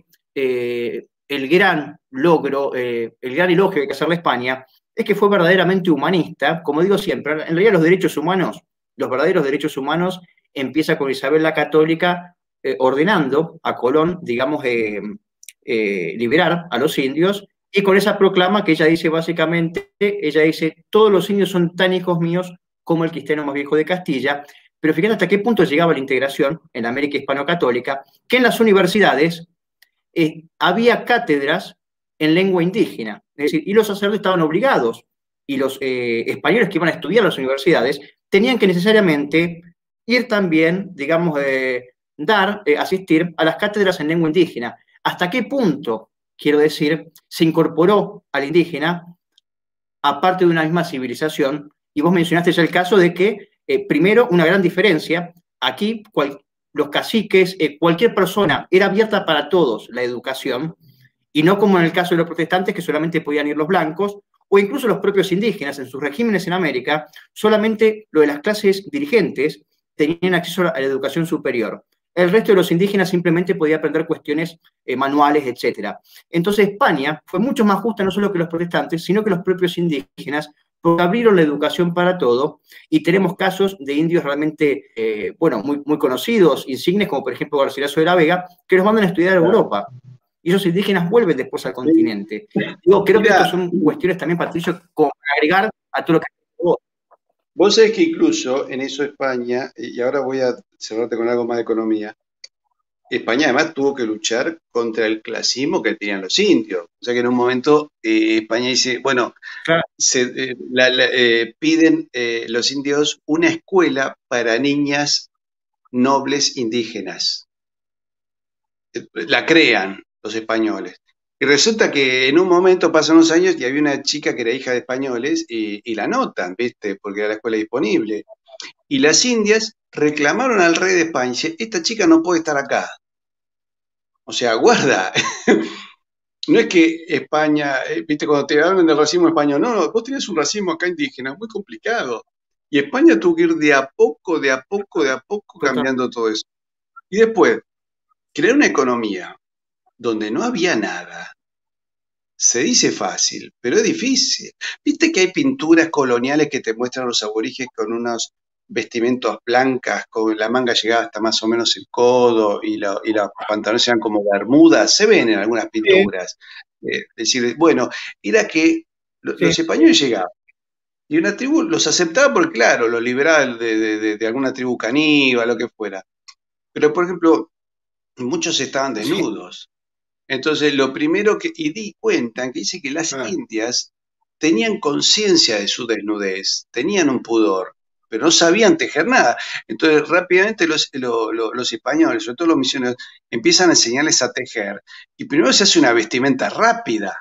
eh, el gran logro, eh, el gran elogio que hay que hacerle a España, es que fue verdaderamente humanista. Como digo siempre, en realidad los derechos humanos, los verdaderos derechos humanos, empieza con Isabel la Católica eh, ordenando a Colón, digamos, eh, eh, liberar a los indios, y con esa proclama que ella dice básicamente, ella dice, todos los indios son tan hijos míos como el cristiano más viejo de Castilla. Pero fíjate hasta qué punto llegaba la integración en la América hispano-católica, que en las universidades eh, había cátedras en lengua indígena, es decir, y los sacerdotes estaban obligados, y los eh, españoles que iban a estudiar en las universidades tenían que necesariamente ir también, digamos, eh, dar, eh, asistir a las cátedras en lengua indígena. ¿Hasta qué punto, quiero decir, se incorporó al indígena aparte de una misma civilización? Y vos mencionaste ya el caso de que, eh, primero, una gran diferencia, aquí cual, los caciques, eh, cualquier persona, era abierta para todos la educación, y no como en el caso de los protestantes, que solamente podían ir los blancos, o incluso los propios indígenas, en sus regímenes en América, solamente lo de las clases dirigentes tenían acceso a la educación superior. El resto de los indígenas simplemente podía aprender cuestiones eh, manuales, etcétera. Entonces España fue mucho más justa no solo que los protestantes, sino que los propios indígenas, porque abrieron la educación para todo, y tenemos casos de indios realmente, eh, bueno, muy, muy conocidos, insignes, como por ejemplo Garcilaso de la Vega, que los mandan a estudiar a Europa. y esos indígenas vuelven después al Sí. continente. Digo, creo que Mirá, estas son cuestiones también, Patricio, como para agregar a todo lo que vos. vos sabés que incluso en eso España, y ahora voy a cerrarte con algo más de economía, España además tuvo que luchar contra el clasismo que tenían los indios. O sea que en un momento eh, España dice, bueno, Claro. se, eh, la- la- eh, piden eh, los indios una escuela para niñas nobles indígenas. Eh, La crean los españoles. Y resulta que en un momento pasan unos años y había una chica que era hija de españoles y, y la anotan, ¿viste? Porque era la escuela disponible. Y las indias reclamaron al rey de España, dice, esta chica no puede estar acá. O sea, guarda. No es que España, eh, viste, cuando te hablan del racismo español, no, no, vos tenés un racismo acá indígena, muy complicado. Y España tuvo que ir de a poco, de a poco, de a poco Total. cambiando todo eso. Y después, crear una economía donde no había nada, se dice fácil, pero es difícil. Viste que hay pinturas coloniales que te muestran a los aborígenes con unos vestimentos blancas, con la manga llegada hasta más o menos el codo y, la, y los pantalones eran como bermudas, se ven en algunas Sí, pinturas. Eh, decir, bueno, era que lo- sí, los españoles llegaban y una tribu los aceptaba porque, claro, los liberaba de, de, de, de alguna tribu caníbal, lo que fuera. Pero, por ejemplo, muchos estaban sí. desnudos. Entonces, lo primero que, y di cuenta que dice que las Ah, indias tenían conciencia de su desnudez, tenían un pudor, pero no sabían tejer nada. Entonces, rápidamente los, lo- lo- los españoles, sobre todo los misioneros, empiezan a enseñarles a tejer. Y primero se hace una vestimenta rápida,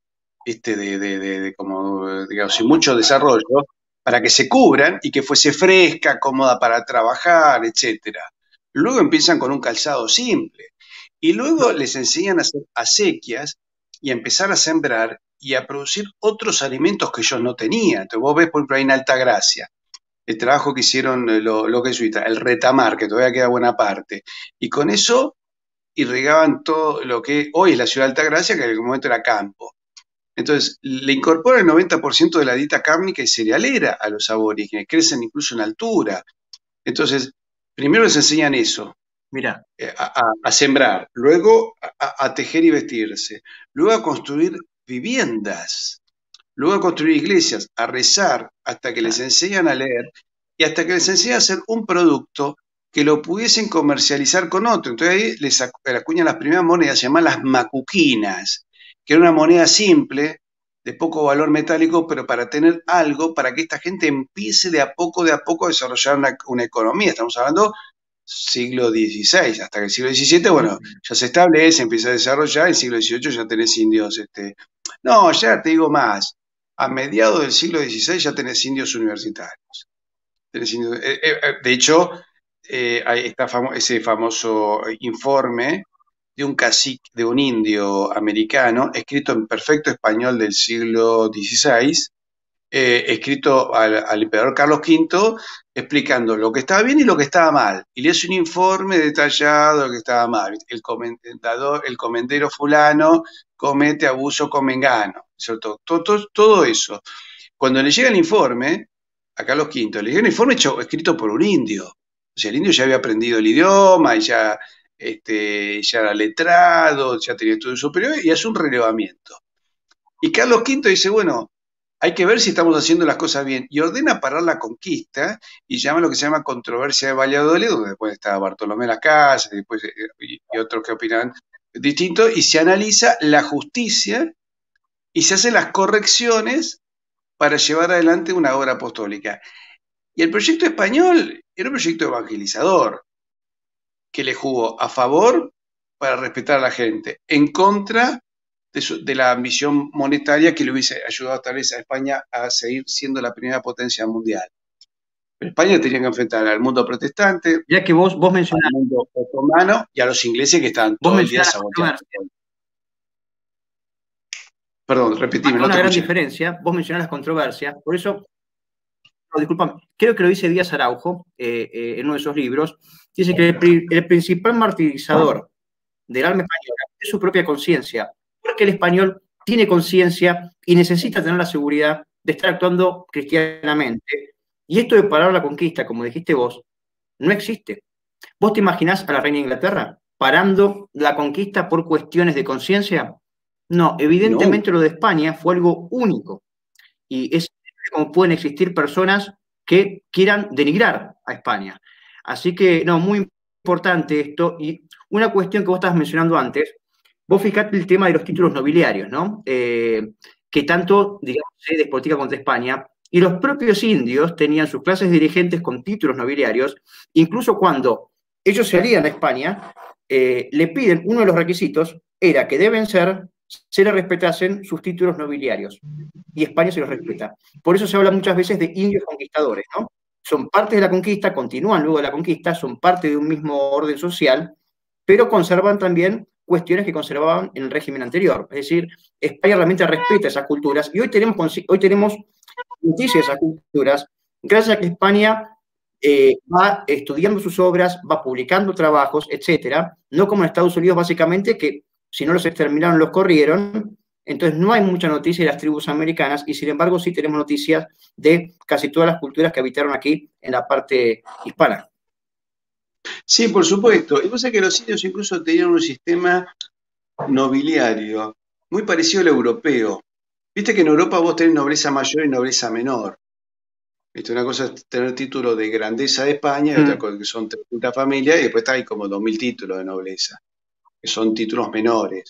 este, de, de, de, de como, digamos, sin mucho desarrollo, para que se cubran y que fuese fresca, cómoda para trabajar, etcétera. Luego empiezan con un calzado simple y luego les enseñan a hacer acequias y a empezar a sembrar y a producir otros alimentos que ellos no tenían. Entonces vos ves, por ejemplo, ahí en Altagracia, el trabajo que hicieron eh, los lo jesuitas, el retamar, que todavía queda buena parte. Y con eso irrigaban todo lo que hoy es la ciudad de Altagracia, que en algún momento era campo. Entonces, le incorporan el noventa por ciento de la dieta cárnica y cerealera a los aborígenes, crecen incluso en altura. Entonces, primero les enseñan eso, mira, eh, a, a- a sembrar, luego a, a tejer y vestirse, luego a construir viviendas, luego a construir iglesias, a rezar, hasta que les claro. enseñan a leer y hasta que les enseñan a hacer un producto que lo pudiesen comercializar con otro. Entonces ahí les acu- acuñan las primeras monedas llamadas las macuquinas, que era una moneda simple, de poco valor metálico, pero para tener algo, para que esta gente empiece de a poco, de a poco a desarrollar una, una economía. Estamos hablando siglo dieciséis, hasta que el siglo diecisiete, bueno, ya se establece, empieza a desarrollar, en el siglo dieciocho ya tenés indios, este, no, ya te digo más, a mediados del siglo dieciséis ya tenés indios universitarios. Tenés indios- eh, eh, eh, de hecho, eh, hay está famo- ese famoso informe de un cacique, de un indio americano, escrito en perfecto español del siglo dieciséis, eh, escrito al, al emperador Carlos quinto, explicando lo que estaba bien y lo que estaba mal. Y le hace un informe detallado de lo que estaba mal. El comentador, el comendero fulano comete abuso con Mengano. ¿Cierto? Todo, todo, todo eso. Cuando le llega el informe, a Carlos quinto, le llega el informe hecho, escrito por un indio. O sea, el indio ya había aprendido el idioma y ya, este, ya era letrado, ya tenía estudios superiores y hace un relevamiento. Y Carlos quinto dice, bueno, hay que ver si estamos haciendo las cosas bien. Y ordena parar la conquista y llama lo que se llama controversia de Valladolid, donde después está Bartolomé Las Casas y, después, eh, y, y otros que opinan distinto, y se analiza la justicia y se hacen las correcciones para llevar adelante una obra apostólica. Y el proyecto español era un proyecto evangelizador, que le jugó a favor para respetar a la gente, en contra de, su, de la ambición monetaria que le hubiese ayudado tal vez a España a seguir siendo la primera potencia mundial. Pero España tenía que enfrentar al mundo protestante, Ya que vos, vos al mencionás, mundo otomano y a los ingleses que estaban vos todo el día mencionás la saboteando. controversia. Perdón, repetime, Marca no una te gran escuché. diferencia, vos mencionás las controversias, por eso, no, disculpame, creo que lo dice Díaz Araujo eh, eh, en uno de esos libros, dice que el, pri- el principal martirizador del alma española es su propia conciencia, porque el español tiene conciencia y necesita tener la seguridad de estar actuando cristianamente. Y esto de parar la conquista, como dijiste vos, no existe. ¿Vos te imaginás a la reina de Inglaterra parando la conquista por cuestiones de conciencia? No, evidentemente No. lo de España fue algo único. Y es como pueden existir personas que quieran denigrar a España. Así que, no, muy importante esto. Y una cuestión que vos estabas mencionando antes, vos fijate el tema de los títulos nobiliarios, ¿no? Eh, que tanto, digamos, se despotica contra España. Y los propios indios tenían sus clases dirigentes con títulos nobiliarios, incluso cuando ellos se alían a España, eh, le piden, uno de los requisitos era que deben ser, se le respetasen sus títulos nobiliarios y España se los respeta. Por eso se habla muchas veces de indios conquistadores, ¿no? Son parte de la conquista, continúan luego de la conquista, son parte de un mismo orden social, pero conservan también cuestiones que conservaban en el régimen anterior. Es decir, España realmente respeta esas culturas y hoy tenemos, hoy tenemos noticias de esas culturas gracias a que España eh, va estudiando sus obras, va publicando trabajos, etcétera, no como en Estados Unidos básicamente que si no los exterminaron los corrieron. Entonces no hay mucha noticia de las tribus americanas y sin embargo sí tenemos noticias de casi todas las culturas que habitaron aquí en la parte hispana. Sí, por supuesto. Y vos sabés que los indios incluso tenían un sistema nobiliario muy parecido al europeo. Viste que en Europa vos tenés nobleza mayor y nobleza menor. ¿Viste? Una cosa es tener título de grandeza de España y otra Mm. cosa que son trescientas familias y después hay como dos mil títulos de nobleza, que son títulos menores.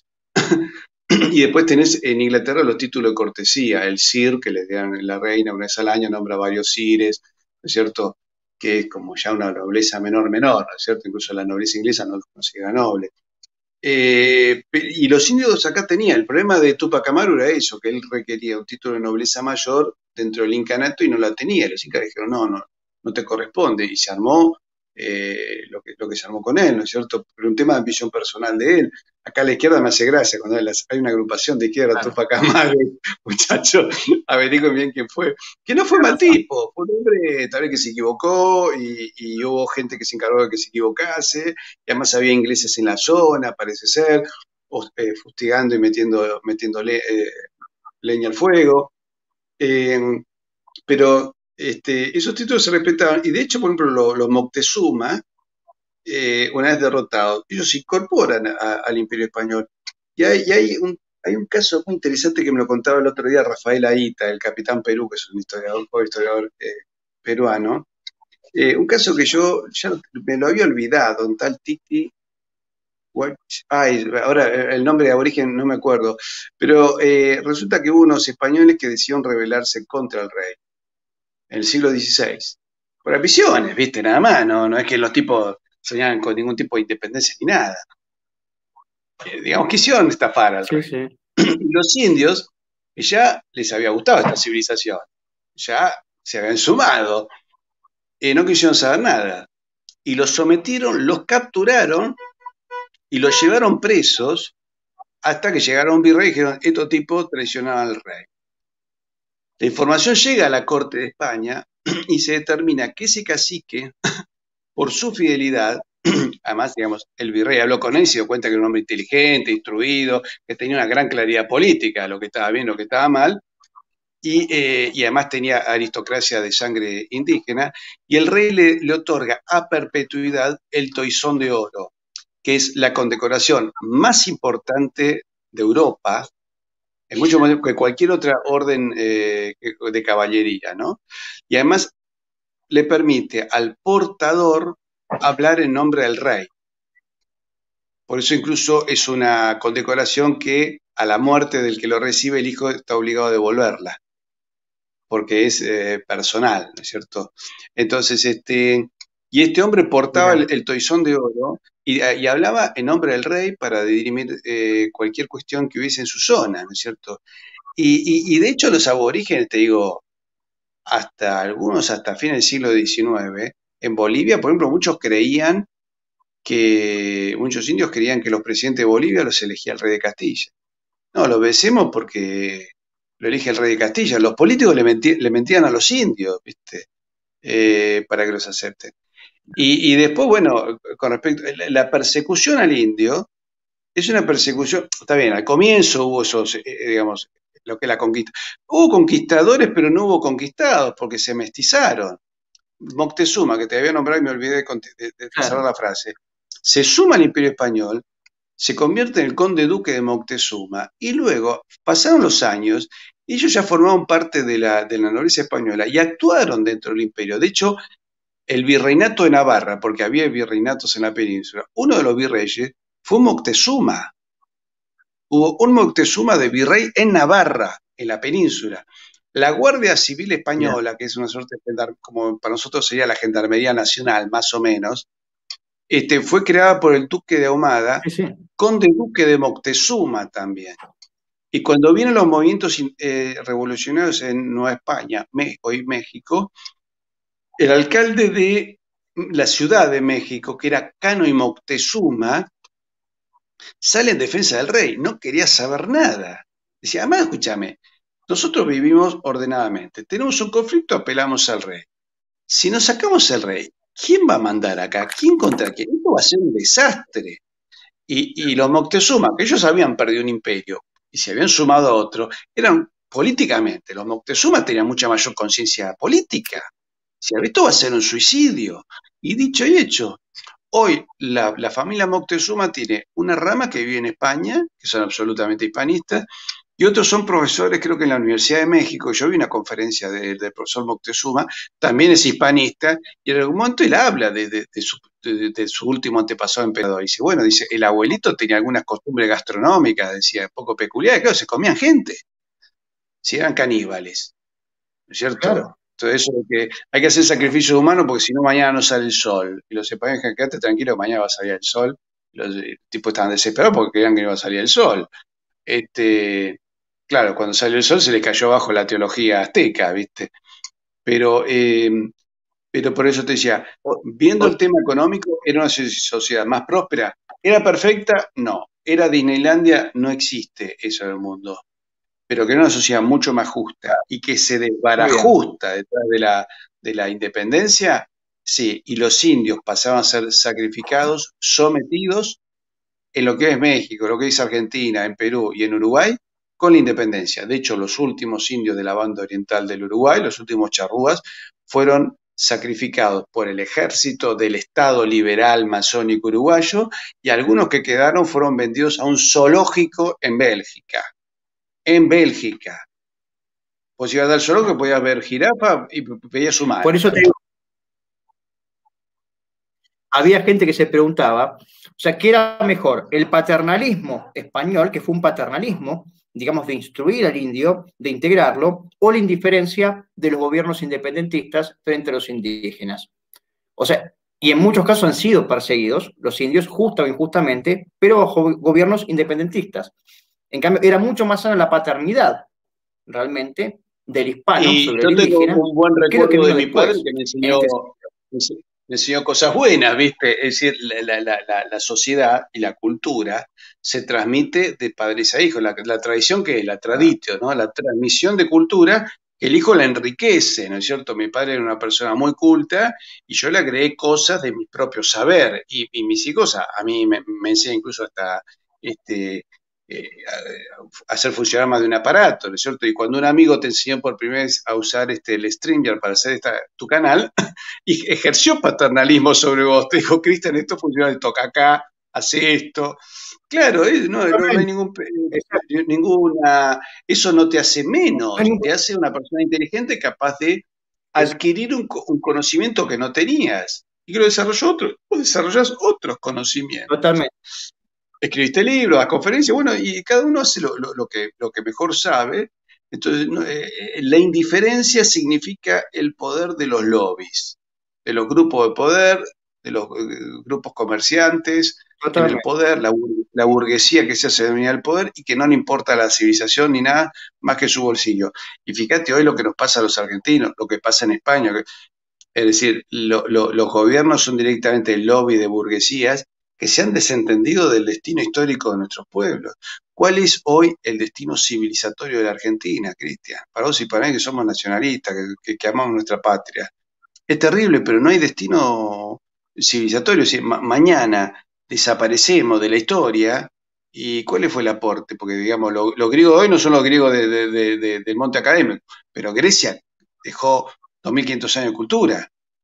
Y después tenés en Inglaterra los títulos de cortesía, el sir que le dan la reina una vez al año, nombra varios sires, ¿no es cierto? Que es como ya una nobleza menor menor, ¿no es cierto? Incluso la nobleza inglesa no es considera noble. Eh, y los indios acá tenían, el problema de Tupac Amaru era eso, que él requería un título de nobleza mayor dentro del incanato y no la tenía. Los incas dijeron, no, no, no te corresponde. Y se armó eh, lo, que, lo que se armó con él, ¿no es cierto? Pero un tema de ambición personal de él. Acá a la izquierda me hace gracia, cuando hay, las, hay una agrupación de izquierda, Claro. Tupac Amaru, muchacho, averigüen bien quién fue. Que no fue mal tipo, fue un hombre tal vez que se equivocó y, y hubo gente que se encargó de que se equivocase, y además había ingleses en la zona, parece ser, o, eh, fustigando y metiendo, metiéndole eh, leña al fuego. Eh, pero este, esos títulos se respetaban, y de hecho, por ejemplo, los, los Moctezuma, eh, una vez derrotados, ellos se incorporan a, al Imperio Español. Y hay, y hay, un, hay un caso muy interesante que me lo contaba el otro día Rafael Aita, el capitán Perú, que es un historiador, historiador eh, peruano. Eh, un caso que yo ya me lo había olvidado, un tal Titi. Ay, ahora el nombre de aborigen no me acuerdo, pero eh, resulta que hubo unos españoles que decidieron rebelarse contra el rey en el siglo dieciséis. Por ambiciones, viste, nada más, no, no es que los tipos soñaban con ningún tipo de independencia ni nada. Eh, digamos, quisieron estafar al Sí, rey. sí. Y los indios, que ya les había gustado esta civilización, ya se habían sumado, eh, no quisieron saber nada. Y los sometieron, los capturaron y los llevaron presos hasta que llegaron un virrey y dijeron, estos tipos traicionaban al rey. La información llega a la corte de España y se determina que ese cacique, por su fidelidad, además, digamos, el virrey habló con él y se dio cuenta que era un hombre inteligente, instruido, que tenía una gran claridad política, lo que estaba bien, lo que estaba mal, y, eh, y además tenía aristocracia de sangre indígena, y el rey le, le otorga a perpetuidad el toisón de oro, que es la condecoración más importante de Europa, es mucho más que cualquier otra orden eh, de caballería, ¿no? Y además le permite al portador hablar en nombre del rey. Por eso incluso es una condecoración que a la muerte del que lo recibe el hijo está obligado a devolverla, porque es eh, personal, ¿no es cierto? Entonces, este, y este hombre portaba el, el toisón de oro y, y, hablaba en nombre del rey para dirimir eh, cualquier cuestión que hubiese en su zona, ¿no es cierto? Y, y, y de hecho los aborígenes, te digo, hasta algunos hasta fines del siglo diecinueve, en Bolivia, por ejemplo, muchos creían que, muchos indios creían que los presidentes de Bolivia los elegía el rey de Castilla. No, lo obedecemos porque lo elige el rey de Castilla. Los políticos le, mentí, le mentían a los indios, ¿viste? Eh, para que los acepten. Y, y después, bueno, con respecto a la persecución al indio, es una persecución, está bien, al comienzo hubo esos, eh, digamos, lo que es la conquista. Hubo conquistadores, pero no hubo conquistados, porque se mestizaron. Moctezuma, que te había nombrado y me olvidé de, de, de cerrar Claro. la frase, se suma al Imperio Español, se convierte en el conde duque de Moctezuma, y luego pasaron los años y ellos ya formaban parte de la, de la nobleza española y actuaron dentro del imperio. De hecho, el virreinato de Navarra, porque había virreinatos en la península, uno de los virreyes fue Moctezuma. Hubo un Moctezuma de virrey en Navarra, en la península. La Guardia Civil Española, yeah. que es una suerte de, como para nosotros sería la Gendarmería Nacional, más o menos, este, fue creada por el duque de Ahumada, sí, sí. conde duque de Moctezuma también. Y cuando vienen los movimientos eh, revolucionarios en Nueva España, hoy México, el alcalde de la Ciudad de México, que era Cano y Moctezuma, sale en defensa del rey, no quería saber nada. Decía, además, escúchame, nosotros vivimos ordenadamente, tenemos un conflicto, apelamos al rey. Si nos sacamos al rey, ¿quién va a mandar acá? ¿Quién contra quién? Esto va a ser un desastre. Y, y los Moctezuma, que ellos habían perdido un imperio y se habían sumado a otro, eran políticamente, los Moctezuma tenían mucha mayor conciencia política. Si esto va a ser un suicidio. Y dicho y hecho, hoy la, la familia Moctezuma tiene una rama que vive en España, que son absolutamente hispanistas, y otros son profesores, creo que en la Universidad de México. Yo vi una conferencia de, del profesor Moctezuma, también es hispanista, y en algún momento él habla de, de, de, su, de, de su último antepasado emperador. Dice, bueno, dice, el abuelito tenía algunas costumbres gastronómicas, decía, poco peculiares, claro, se comían gente, si eran caníbales, ¿no es cierto? Claro. Entonces eso de que hay que hacer sacrificios humanos porque si no mañana no sale el sol. Y los españoles dijeron, quédate tranquilo que mañana va a salir el sol. Los tipos estaban desesperados porque creían que no iba a salir el sol. Este, claro, cuando salió el sol se le cayó abajo la teología azteca, ¿viste? Pero, eh, pero por eso te decía, viendo el tema económico, era una sociedad más próspera. ¿Era perfecta? No. ¿Era Disneylandia? No existe eso en el mundo. Pero que era una sociedad mucho más justa y que se desbarajusta detrás de la, de la independencia, sí, y los indios pasaban a ser sacrificados, sometidos en lo que es México, lo que es Argentina, en Perú y en Uruguay, con la independencia. De hecho, los últimos indios de la banda oriental del Uruguay, los últimos charrúas, fueron sacrificados por el ejército del Estado Liberal Masónico Uruguayo, y algunos que quedaron fueron vendidos a un zoológico en Bélgica. En Bélgica. Vos ibas al zoológico, podías ver jirafa y veías humanos. Por eso te digo, había gente que se preguntaba, o sea, ¿qué era mejor? El paternalismo español, que fue un paternalismo, digamos, de instruir al indio, de integrarlo, o la indiferencia de los gobiernos independentistas frente a los indígenas. O sea, y en muchos casos han sido perseguidos los indios, justa o injustamente, pero bajo gobiernos independentistas. En cambio, era mucho más sana la paternidad, realmente, del hispano y sobre yo el tengo indígena. un buen recuerdo que de mi después, padre que me enseñó, este... me enseñó cosas buenas, ¿viste? Es decir, la, la, la, la sociedad y la cultura se transmite de padres a hijos. La, la tradición, que es la traditio, ¿no? La transmisión de cultura, que el hijo la enriquece, ¿no es cierto? Mi padre era una persona muy culta y yo le agregué cosas de mi propio saber. Y, y mis hijos a, a mí me, me enseñan incluso hasta este, eh, a, a hacer funcionar más de un aparato, ¿no es cierto? Y cuando un amigo te enseñó por primera vez a usar este, el StreamYard para hacer esta, tu canal, y ejerció paternalismo sobre vos, te dijo, Cristian, esto funciona, toca acá, hace esto. Claro, eh, no, no, no hay ningún, eh, ninguna, eso no te hace menos, te hace una persona inteligente capaz de adquirir un, un conocimiento que no tenías y que lo desarrolló otro, vos desarrollás otros conocimientos. Totalmente. Escribiste libros, das conferencias, bueno, y cada uno hace lo, lo, lo, que, lo que mejor sabe. Entonces, no, eh, la indiferencia significa el poder de los lobbies, de los grupos de poder, de los eh, grupos comerciantes, en el poder, la, la burguesía que se hace dominar el poder y que no le importa la civilización ni nada más que su bolsillo. Y fíjate hoy lo que nos pasa a los argentinos, lo que pasa en España, que, es decir, lo, lo, los gobiernos son directamente el lobby de burguesías que se han desentendido del destino histórico de nuestros pueblos. ¿Cuál es hoy el destino civilizatorio de la Argentina, Cristian? Para vos y para mí, que somos nacionalistas, que, que, que amamos nuestra patria. Es terrible, pero no hay destino civilizatorio. O sea, ma mañana desaparecemos de la historia. ¿Y cuál fue el aporte? Porque, digamos, lo, los griegos de hoy no son los griegos de, de, de, de, del monte académico, pero Grecia dejó dos mil quinientos años de cultura.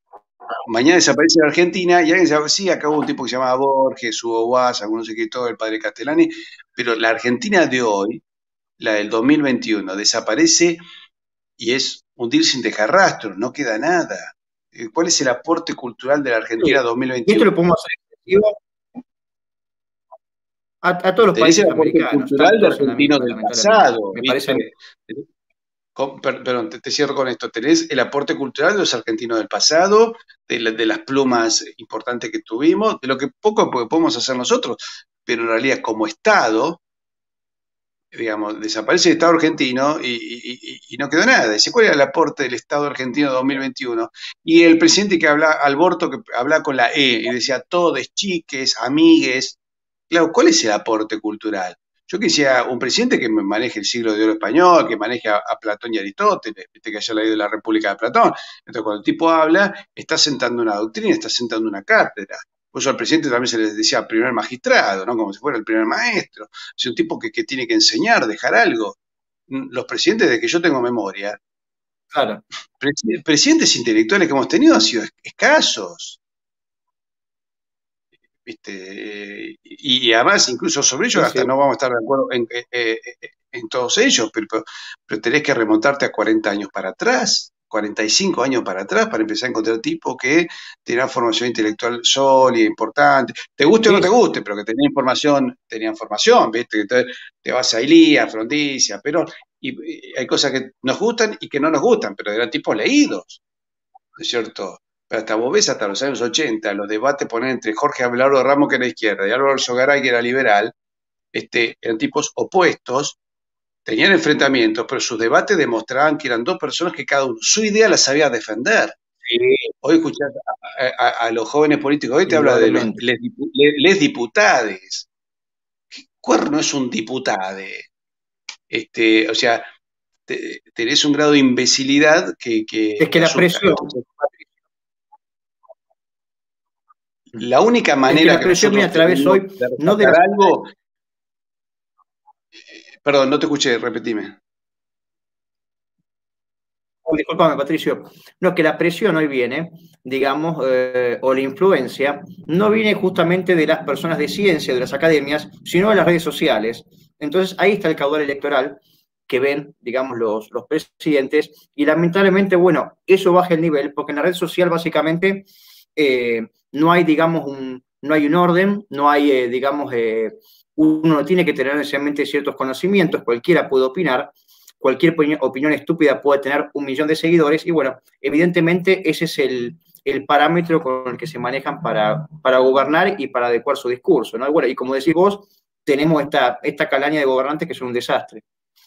mañana desaparece en Argentina y alguien se va, sí, acá hubo un tipo que se llamaba Borges, Hugo Guas, algunos sé qué todo, el padre Castellani, pero la Argentina de hoy, la del dos mil veintiuno, desaparece y es hundir sin dejar rastro, no queda nada. Eh, ¿Cuál es el aporte cultural de la Sí. Argentina Y esto dos mil veintiuno? lo podemos hacer extensivo a, a todos los Tenés el países aporte americanos, están cultural de todos en la argentinos misma, del lamentablemente. pasado, Me parece a mí. ¿viste? Con- per- perdón, te, te cierro con esto. Tenés el aporte cultural de los argentinos del pasado, de, la- de las plumas importantes que tuvimos, de lo que poco po- podemos hacer nosotros, pero en realidad como Estado, digamos, desaparece el Estado argentino y, y- y- y no quedó nada. Dice, ¿cuál era el aporte del Estado argentino dos mil veintiuno? Y el presidente que habla, Alborto, que habla con la E, y decía, todes, chiques, amigues. Claro, ¿cuál es el aporte cultural? Yo quisiera un presidente que me maneje el siglo de oro español, que maneje a, a Platón y Aristóteles, viste que ayer leído la República de Platón. Entonces, cuando el tipo habla, está sentando una doctrina, está sentando una cátedra. Por eso al presidente también se les decía primer magistrado, ¿no? Como si fuera el primer maestro. Es un tipo que, que tiene que enseñar, dejar algo. Los presidentes, de que yo tengo memoria, Claro, presi- presidentes intelectuales que hemos tenido han sido escasos. ¿Viste? Y, y además, incluso sobre ellos, sí, hasta sí. no vamos a estar de acuerdo en, eh, eh, en todos ellos, pero, pero, pero tenés que remontarte a cuarenta años para atrás, cuarenta y cinco años para atrás, para empezar a encontrar tipos que tenían formación intelectual sólida, importante, te guste o no Sí, te guste, pero que tenían información, tenían formación, ¿viste? Entonces te vas a Ilía, a Frondizi, a Perón, y, y hay cosas que nos gustan y que no nos gustan, pero eran tipos leídos. ¿No es cierto? Pero hasta vos ves hasta los años ochenta los debates ponen entre Jorge Abelardo Ramos, que era izquierda, y Álvaro Alzogaray, que era liberal, este, eran tipos opuestos, tenían enfrentamientos, pero sus debates demostraban que eran dos personas que cada uno su idea la sabía defender. sí, Hoy escuchás a, a- a los jóvenes políticos, hoy te habla de los, indudablemente. les, dipu- les- les diputades. Cuerno es un diputade. Este, o sea, te- tenés un grado de imbecilidad que, que- Es que que la asusta. presión, Entonces, la única es que manera la que presión viene nosotros a través tenemos hoy, de no de rescatar las. algo, perdón, no te escuché, repetime. Oh, disculpame, Patricio. No, es que la presión hoy viene, digamos, eh, o la influencia, no viene justamente de las personas de ciencia, de las academias, sino de las redes sociales. Entonces, ahí está el caudal electoral que ven, digamos, los, los presidentes, y lamentablemente, bueno, eso baja el nivel, porque en la red social básicamente eh, no hay, digamos, un, no hay un orden, no hay, eh, digamos, eh, uno no tiene que tener necesariamente ciertos conocimientos, cualquiera puede opinar, cualquier opinión estúpida puede tener un millón de seguidores y bueno, evidentemente ese es el, el parámetro con el que se manejan para, para gobernar y para adecuar su discurso, ¿no? Y bueno, y como decís vos, tenemos esta, esta calaña de gobernantes que son un desastre.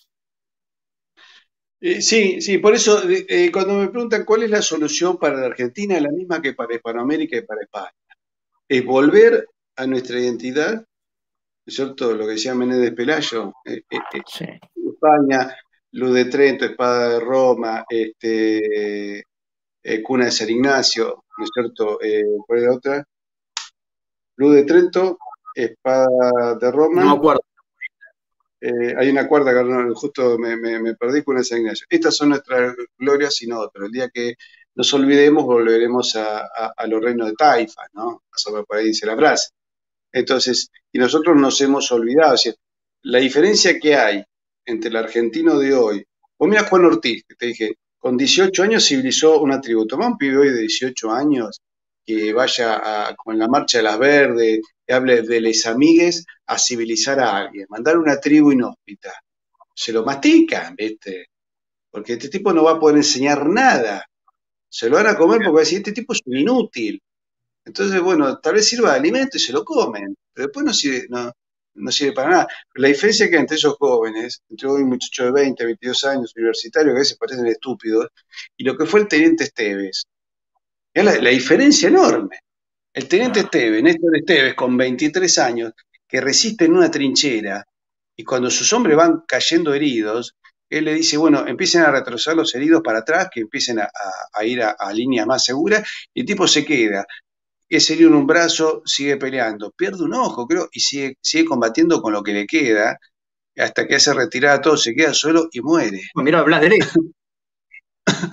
Eh, sí, sí, por eso eh, eh, cuando me preguntan cuál es la solución para la Argentina, es la misma que para Hispanoamérica y para España. Es volver a nuestra identidad, ¿no es cierto? Lo que decía Menéndez Pelayo, eh, eh, eh, Sí. España, Luz de Trento, Espada de Roma, este, eh, Cuna de San Ignacio, ¿no es cierto? Eh, ¿cuál es la otra? Luz de Trento, Espada de No me Roma. acuerdo. Eh, hay una cuarta que no, justo me, me, me perdí con esa Ignacio. Estas son nuestras glorias y no otras. El día que nos olvidemos, volveremos a, a, a los reinos de Taifa, ¿no? Más o menos por ahí dice la frase. Entonces, y nosotros nos hemos olvidado. O sea, la diferencia que hay entre el argentino de hoy, o mira Juan Ortiz, que te dije, con dieciocho años civilizó una tribu. Tomá un pibe hoy de dieciocho años que vaya a, con la marcha de las verdes, que hable de les amigues, a civilizar a alguien, mandar una tribu inhóspita. Se lo mastican, ¿viste? Porque este tipo no va a poder enseñar nada. Se lo van a comer porque va a decir, este tipo es un inútil. Entonces, bueno, tal vez sirva de alimento y se lo comen, pero después no sirve, no, no sirve para nada. La diferencia que hay entre esos jóvenes, entre hoy un muchacho de veinte, veintidós años, universitario, que a veces parecen estúpidos, y lo que fue el teniente Esteves, es la, la diferencia enorme. El teniente No. Esteves, Néstor Esteves, con veintitrés años, que resiste en una trinchera, y cuando sus hombres van cayendo heridos, él le dice, bueno, empiecen a retroceder los heridos para atrás, que empiecen a, a- a ir a, a línea más segura, y el tipo se queda es herido en un brazo, sigue peleando, pierde un ojo, creo, y sigue, sigue combatiendo con lo que le queda, hasta que hace retirada todo, se queda solo y muere. Mira, hablas derecho.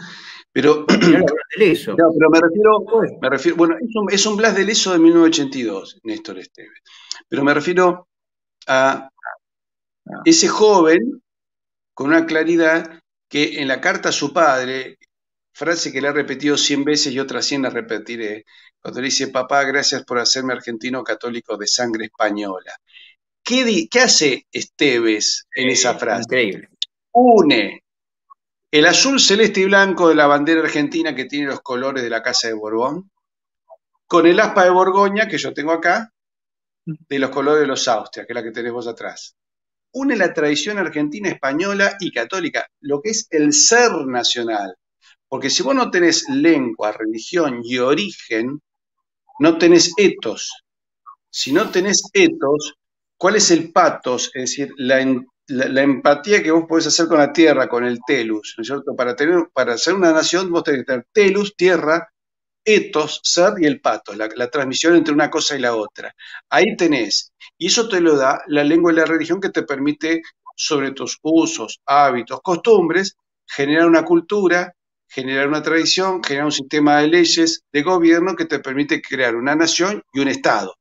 Pero, Bueno, mirá la Blas de Lezo. no, pero me refiero, me refiero, bueno, es un, es un Blas de Lezo de mil novecientos ochenta y dos, Néstor Esteves. Pero me refiero a ese joven con una claridad que en la carta a su padre, frase que le ha repetido cien veces y otras cien la repetiré, cuando le dice: papá, gracias por hacerme argentino católico de sangre española. ¿Qué, di, qué hace Esteves en esa frase? Increíble. Une el azul, celeste y blanco de la bandera argentina, que tiene los colores de la Casa de Borbón, con el aspa de Borgoña, que yo tengo acá, de los colores de los Austrias, que es la que tenés vos atrás. Une la tradición argentina, española y católica, lo que es el ser nacional. Porque si vos no tenés lengua, religión y origen, no tenés etos. Si no tenés etos, ¿cuál es el patos? Es decir, la, la, la empatía que vos podés hacer con la tierra, con el telus, ¿no es cierto? Para, tener, para ser una nación, vos tenés que tener telus, tierra, etos, ser y el patos, la, la transmisión entre una cosa y la otra. Ahí tenés. Y eso te lo da la lengua y la religión, que te permite, sobre tus usos, hábitos, costumbres, generar una cultura, generar una tradición, generar un sistema de leyes, de gobierno, que te permite crear una nación y un Estado.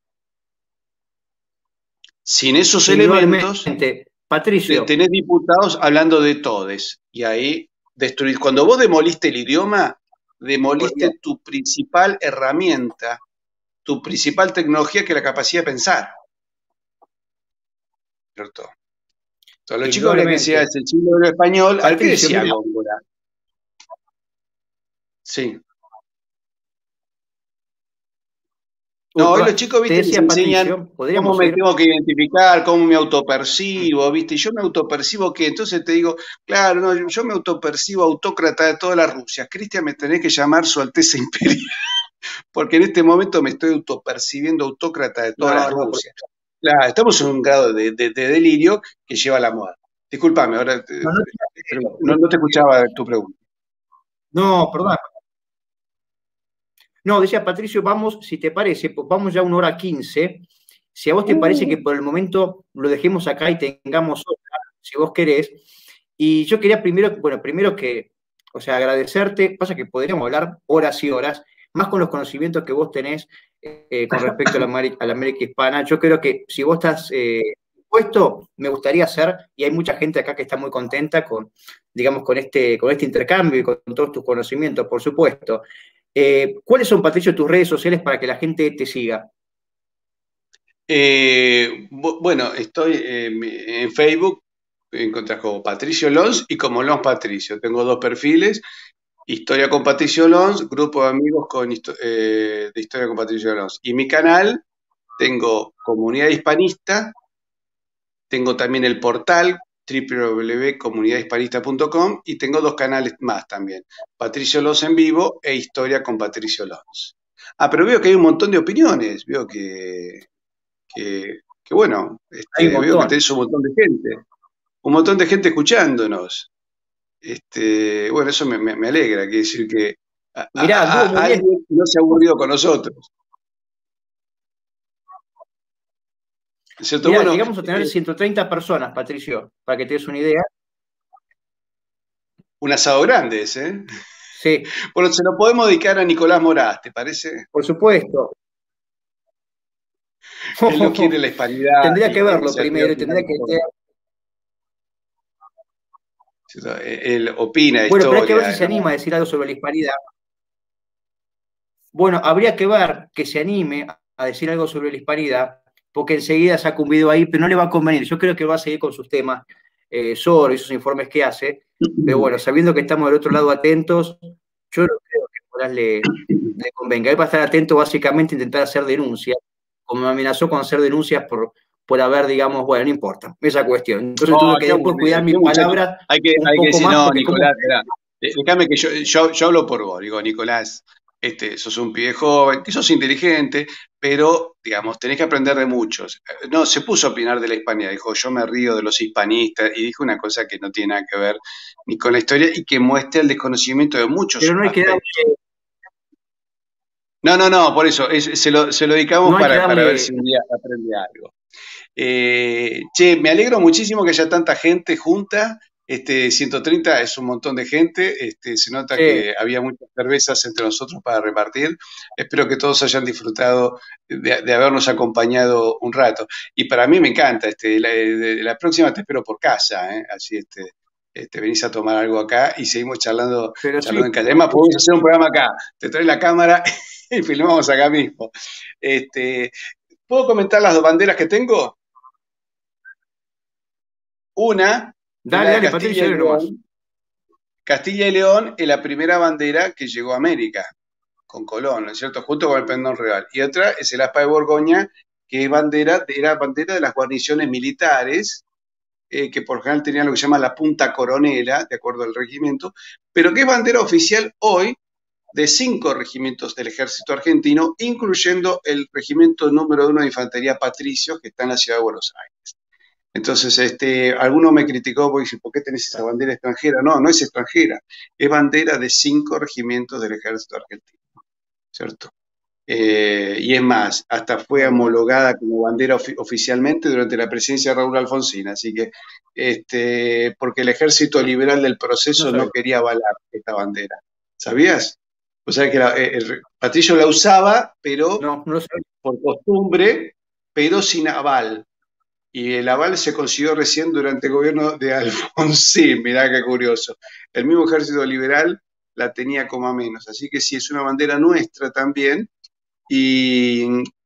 Sin esos elementos, Patricio, tenés diputados hablando de todes. Y ahí destruís. Cuando vos demoliste el idioma, demoliste tu principal herramienta, tu principal tecnología, que es la capacidad de pensar. ¿Cierto? Entonces, los chicos habría que decir, es el siglo del español. ¿Al qué decía Góngora? Sí. No, hoy los chicos, viste, les enseñan cómo me tengo que identificar, cómo me autopercibo, viste, y yo me autopercibo que, entonces te digo, claro, no, yo me autopercibo autócrata de toda la Rusia. Cristian, me tenés que llamar Su Alteza Imperial, porque en este momento me estoy autopercibiendo autócrata de toda no, la no, Rusia. No. Claro, estamos en un grado de, de, de delirio que lleva a la moda. Discúlpame, ahora te, no, no, no te escuchaba tu pregunta. No, perdón. No, decía Patricio, vamos, si te parece, pues vamos ya a una hora quince. Si a vos te uh. parece que por el momento lo dejemos acá y tengamos otra, si vos querés. Y yo quería primero, bueno, primero que, o sea, agradecerte. Pasa que podríamos hablar horas y horas, más con los conocimientos que vos tenés eh, con respecto a la, a la América Hispana. Yo creo que si vos estás eh, dispuesto, me gustaría hacer, y hay mucha gente acá que está muy contenta con, digamos, con este, con este intercambio y con todos tus conocimientos, por supuesto. Eh, ¿Cuáles son, Patricio, tus redes sociales para que la gente te siga? Eh, bueno, estoy eh, en Facebook, me encontrás como Patricio Lons y como Lons Patricio. Tengo dos perfiles: Historia con Patricio Lons, grupo de amigos con, eh, de Historia con Patricio Lons. Y mi canal, tengo Comunidad Hispanista, tengo también el portal doble u doble u doble u punto comunidad hispanista punto com, y tengo dos canales más también: Patricio Lons en vivo e Historia con Patricio Lons. Ah, pero veo que hay un montón de opiniones, veo que, que, que bueno, este, veo que tenés un montón de gente, un montón de gente escuchándonos. Este, bueno, eso me, me, me alegra, quiere decir que a, Mirá, a, a, alguien no se ha aburrido con nosotros. Mirá, bueno, llegamos a tener eh, ciento treinta personas, Patricio, para que te des una idea. Un asado grande ese, ¿eh? Sí. Bueno, se lo podemos dedicar a Nicolás Moraz, ¿te parece? Por supuesto. Él no quiere la hispanidad. Tendría que verlo primero, tendría que... Él opina, bueno, historia, pero hay que ver si se anima a decir algo sobre la hispanidad. Bueno, habría que ver que se anime a decir algo sobre la hispanidad, porque enseguida saca un video ahí, pero no le va a convenir. Yo creo que va a seguir con sus temas eh, sobre esos informes que hace, pero bueno, sabiendo que estamos del otro lado atentos, yo no creo que Morás le, le convenga. Él va a estar atento básicamente a intentar hacer denuncias, como me amenazó con hacer denuncias por, por haber, digamos, bueno, no importa, esa cuestión. Entonces oh, tuve que después cuidar mis palabras. Hay que, hay que decir, no, Nicolás, como... déjame que yo, yo, yo hablo por vos, digo, Nicolás, este, sos un pibe joven, que sos inteligente, pero, digamos, tenés que aprender de muchos. No, se puso a opinar de la hispanidad, dijo, yo me río de los hispanistas, y dijo una cosa que no tiene nada que ver ni con la historia y que muestra el desconocimiento de muchos. Pero no hay que darle... No, no, no, por eso, es, se, lo, se lo dedicamos no para, darle... para ver si un día aprende algo. Eh, che, me alegro muchísimo que haya tanta gente junta. Este, ciento treinta es un montón de gente, este, se nota Sí, que había muchas cervezas entre nosotros para repartir. Espero que todos hayan disfrutado de, de habernos acompañado un rato. Y para mí me encanta, este, la, de- la próxima te espero por casa, ¿eh? Así este, este, venís a tomar algo acá y seguimos charlando, pero sí, charlando en calle. Además, podemos hacer un programa acá, te traes la cámara y filmamos acá mismo. Este, ¿puedo comentar las dos banderas que tengo? Una es la dale, de dale, Castilla Patricio, y dale nomás. León. Castilla y León es la primera bandera que llegó a América, con Colón, ¿no es cierto? Junto con el pendón real. Y otra es el aspa de Borgoña, que es bandera, era bandera de las guarniciones militares, eh, que por lo general tenían lo que se llama la punta coronela, de acuerdo al regimiento, pero que es bandera oficial hoy de cinco regimientos del ejército argentino, incluyendo el regimiento número uno de infantería Patricios, que está en la ciudad de Buenos Aires. Entonces, este, alguno me criticó porque dice, ¿por qué tenés esa bandera extranjera? No, no es extranjera, es bandera de cinco regimientos del ejército argentino, ¿cierto? Eh, y es más, hasta fue Muy bien. homologada como bandera ofi- oficialmente durante la presidencia de Raúl Alfonsín, así que, este, porque el ejército liberal del No proceso no sabía. quería avalar esta bandera. ¿Sabías? O sea que la- eh, el Patricio la usaba, pero No, no lo sabía. por costumbre, pero sin aval. Y el aval se consiguió recién durante el gobierno de Alfonsín, mirá qué curioso. El mismo ejército liberal la tenía como a menos, así que sí, es una bandera nuestra también, y,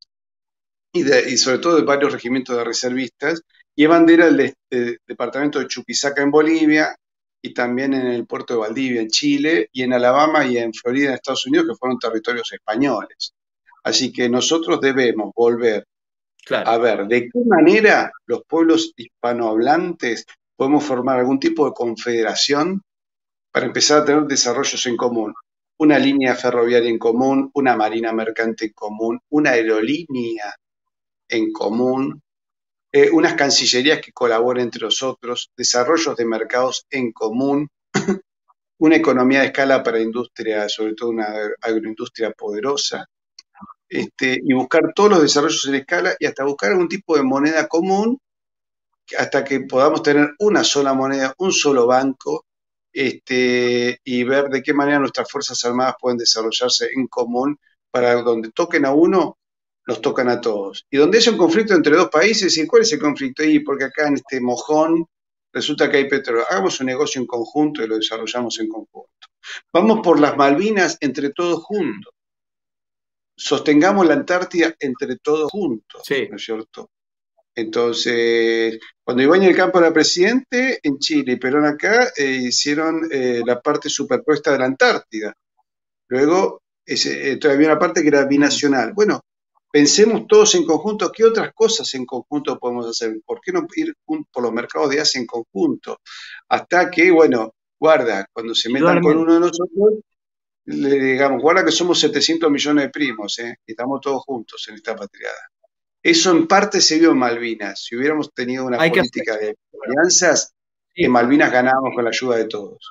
y, de- y sobre todo de varios regimientos de reservistas, y es bandera del de- de- departamento de Chuquisaca en Bolivia, y también en el puerto de Valdivia en Chile, y en Alabama y en Florida en Estados Unidos, que fueron territorios españoles. Así que nosotros debemos volver a Claro. ver, ¿de qué manera los pueblos hispanohablantes podemos formar algún tipo de confederación para empezar a tener desarrollos en común? Una línea ferroviaria en común, una marina mercante en común, una aerolínea en común, eh, unas cancillerías que colaboren entre nosotros, desarrollos de mercados en común, una economía de escala para industria, sobre todo una agroindustria poderosa, este, y buscar todos los desarrollos en escala y hasta buscar algún tipo de moneda común hasta que podamos tener una sola moneda, un solo banco, este, y ver de qué manera nuestras Fuerzas Armadas pueden desarrollarse en común para donde toquen a uno, nos tocan a todos. Y donde haya un conflicto entre dos países, ¿y cuál es el conflicto ahí? Porque acá en este mojón resulta que hay petróleo. Hagamos un negocio en conjunto y lo desarrollamos en conjunto. Vamos por las Malvinas entre todos juntos. Sostengamos la Antártida entre todos juntos, ¿no Sí. es cierto? Entonces, cuando Ibáñez del Campo era presidente, en Chile y Perón acá, eh, hicieron eh, la parte superpuesta de la Antártida. Luego, ese, eh, todavía una parte que era Mm. binacional. Bueno, pensemos todos en conjunto, ¿qué otras cosas en conjunto podemos hacer? ¿Por qué no ir un- por los mercados de Asia en conjunto? Hasta que, bueno, guarda, cuando se metan con Indudablemente. uno de nosotros, le digamos, guarda que somos setecientos millones de primos, ¿eh? Y estamos todos juntos en esta patriada. Eso en parte se vio en Malvinas. Si hubiéramos tenido una Hay que hacer. política de alianzas, en Sí. Malvinas ganábamos con la ayuda de todos.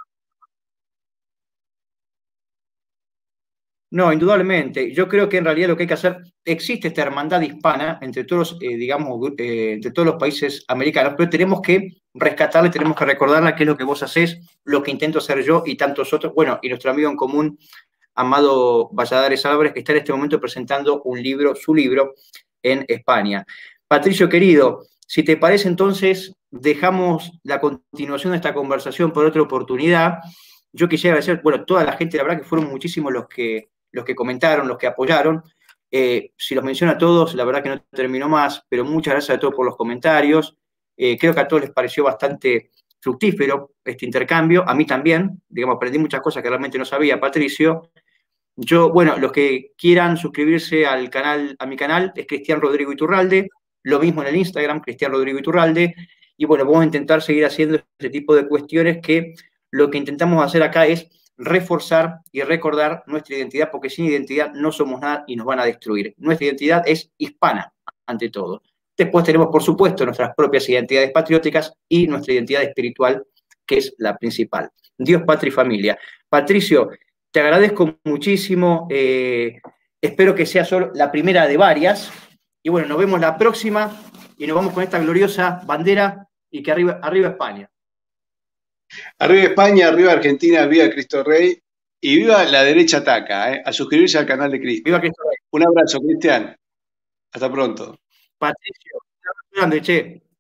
No, indudablemente. Yo creo que en realidad lo que hay que hacer, existe esta hermandad hispana entre todos, eh, digamos, eh, entre todos los países americanos, pero tenemos que rescatarla, tenemos que recordarla, qué es lo que vos hacés, lo que intento hacer yo y tantos otros, bueno, y nuestro amigo en común, Amado Valladares Álvarez, que está en este momento presentando un libro, su libro, en España. Patricio, querido, si te parece entonces, dejamos la continuación de esta conversación por otra oportunidad. Yo quisiera agradecer, bueno, toda la gente, la verdad que fueron muchísimos los que, los que comentaron, los que apoyaron. Eh, si los menciono a todos, la verdad que no terminó más, pero muchas gracias a todos por los comentarios. Eh, creo que a todos les pareció bastante fructífero este intercambio. A mí también, digamos, aprendí muchas cosas que realmente no sabía, Patricio. Yo, bueno, los que quieran suscribirse al canal, a mi canal, es Cristian Rodrigo Iturralde, lo mismo en el Instagram, Cristian Rodrigo Iturralde, y bueno, vamos a intentar seguir haciendo este tipo de cuestiones que lo que intentamos hacer acá es reforzar y recordar nuestra identidad, porque sin identidad no somos nada y nos van a destruir. Nuestra identidad es hispana, ante todo. Después tenemos, por supuesto, nuestras propias identidades patrióticas y nuestra identidad espiritual, que es la principal. Dios, patria y familia. Patricio, te agradezco muchísimo. Eh, espero que sea solo la primera de varias. Y bueno, nos vemos la próxima y nos vamos con esta gloriosa bandera y que arriba, arriba España. Arriba España, arriba Argentina, viva Cristo Rey y viva la derecha ataca, ¿eh? A suscribirse al canal de Viva Cristian. Cristo Rey. Un abrazo, Cristian. Hasta pronto. Patricio, grande, che.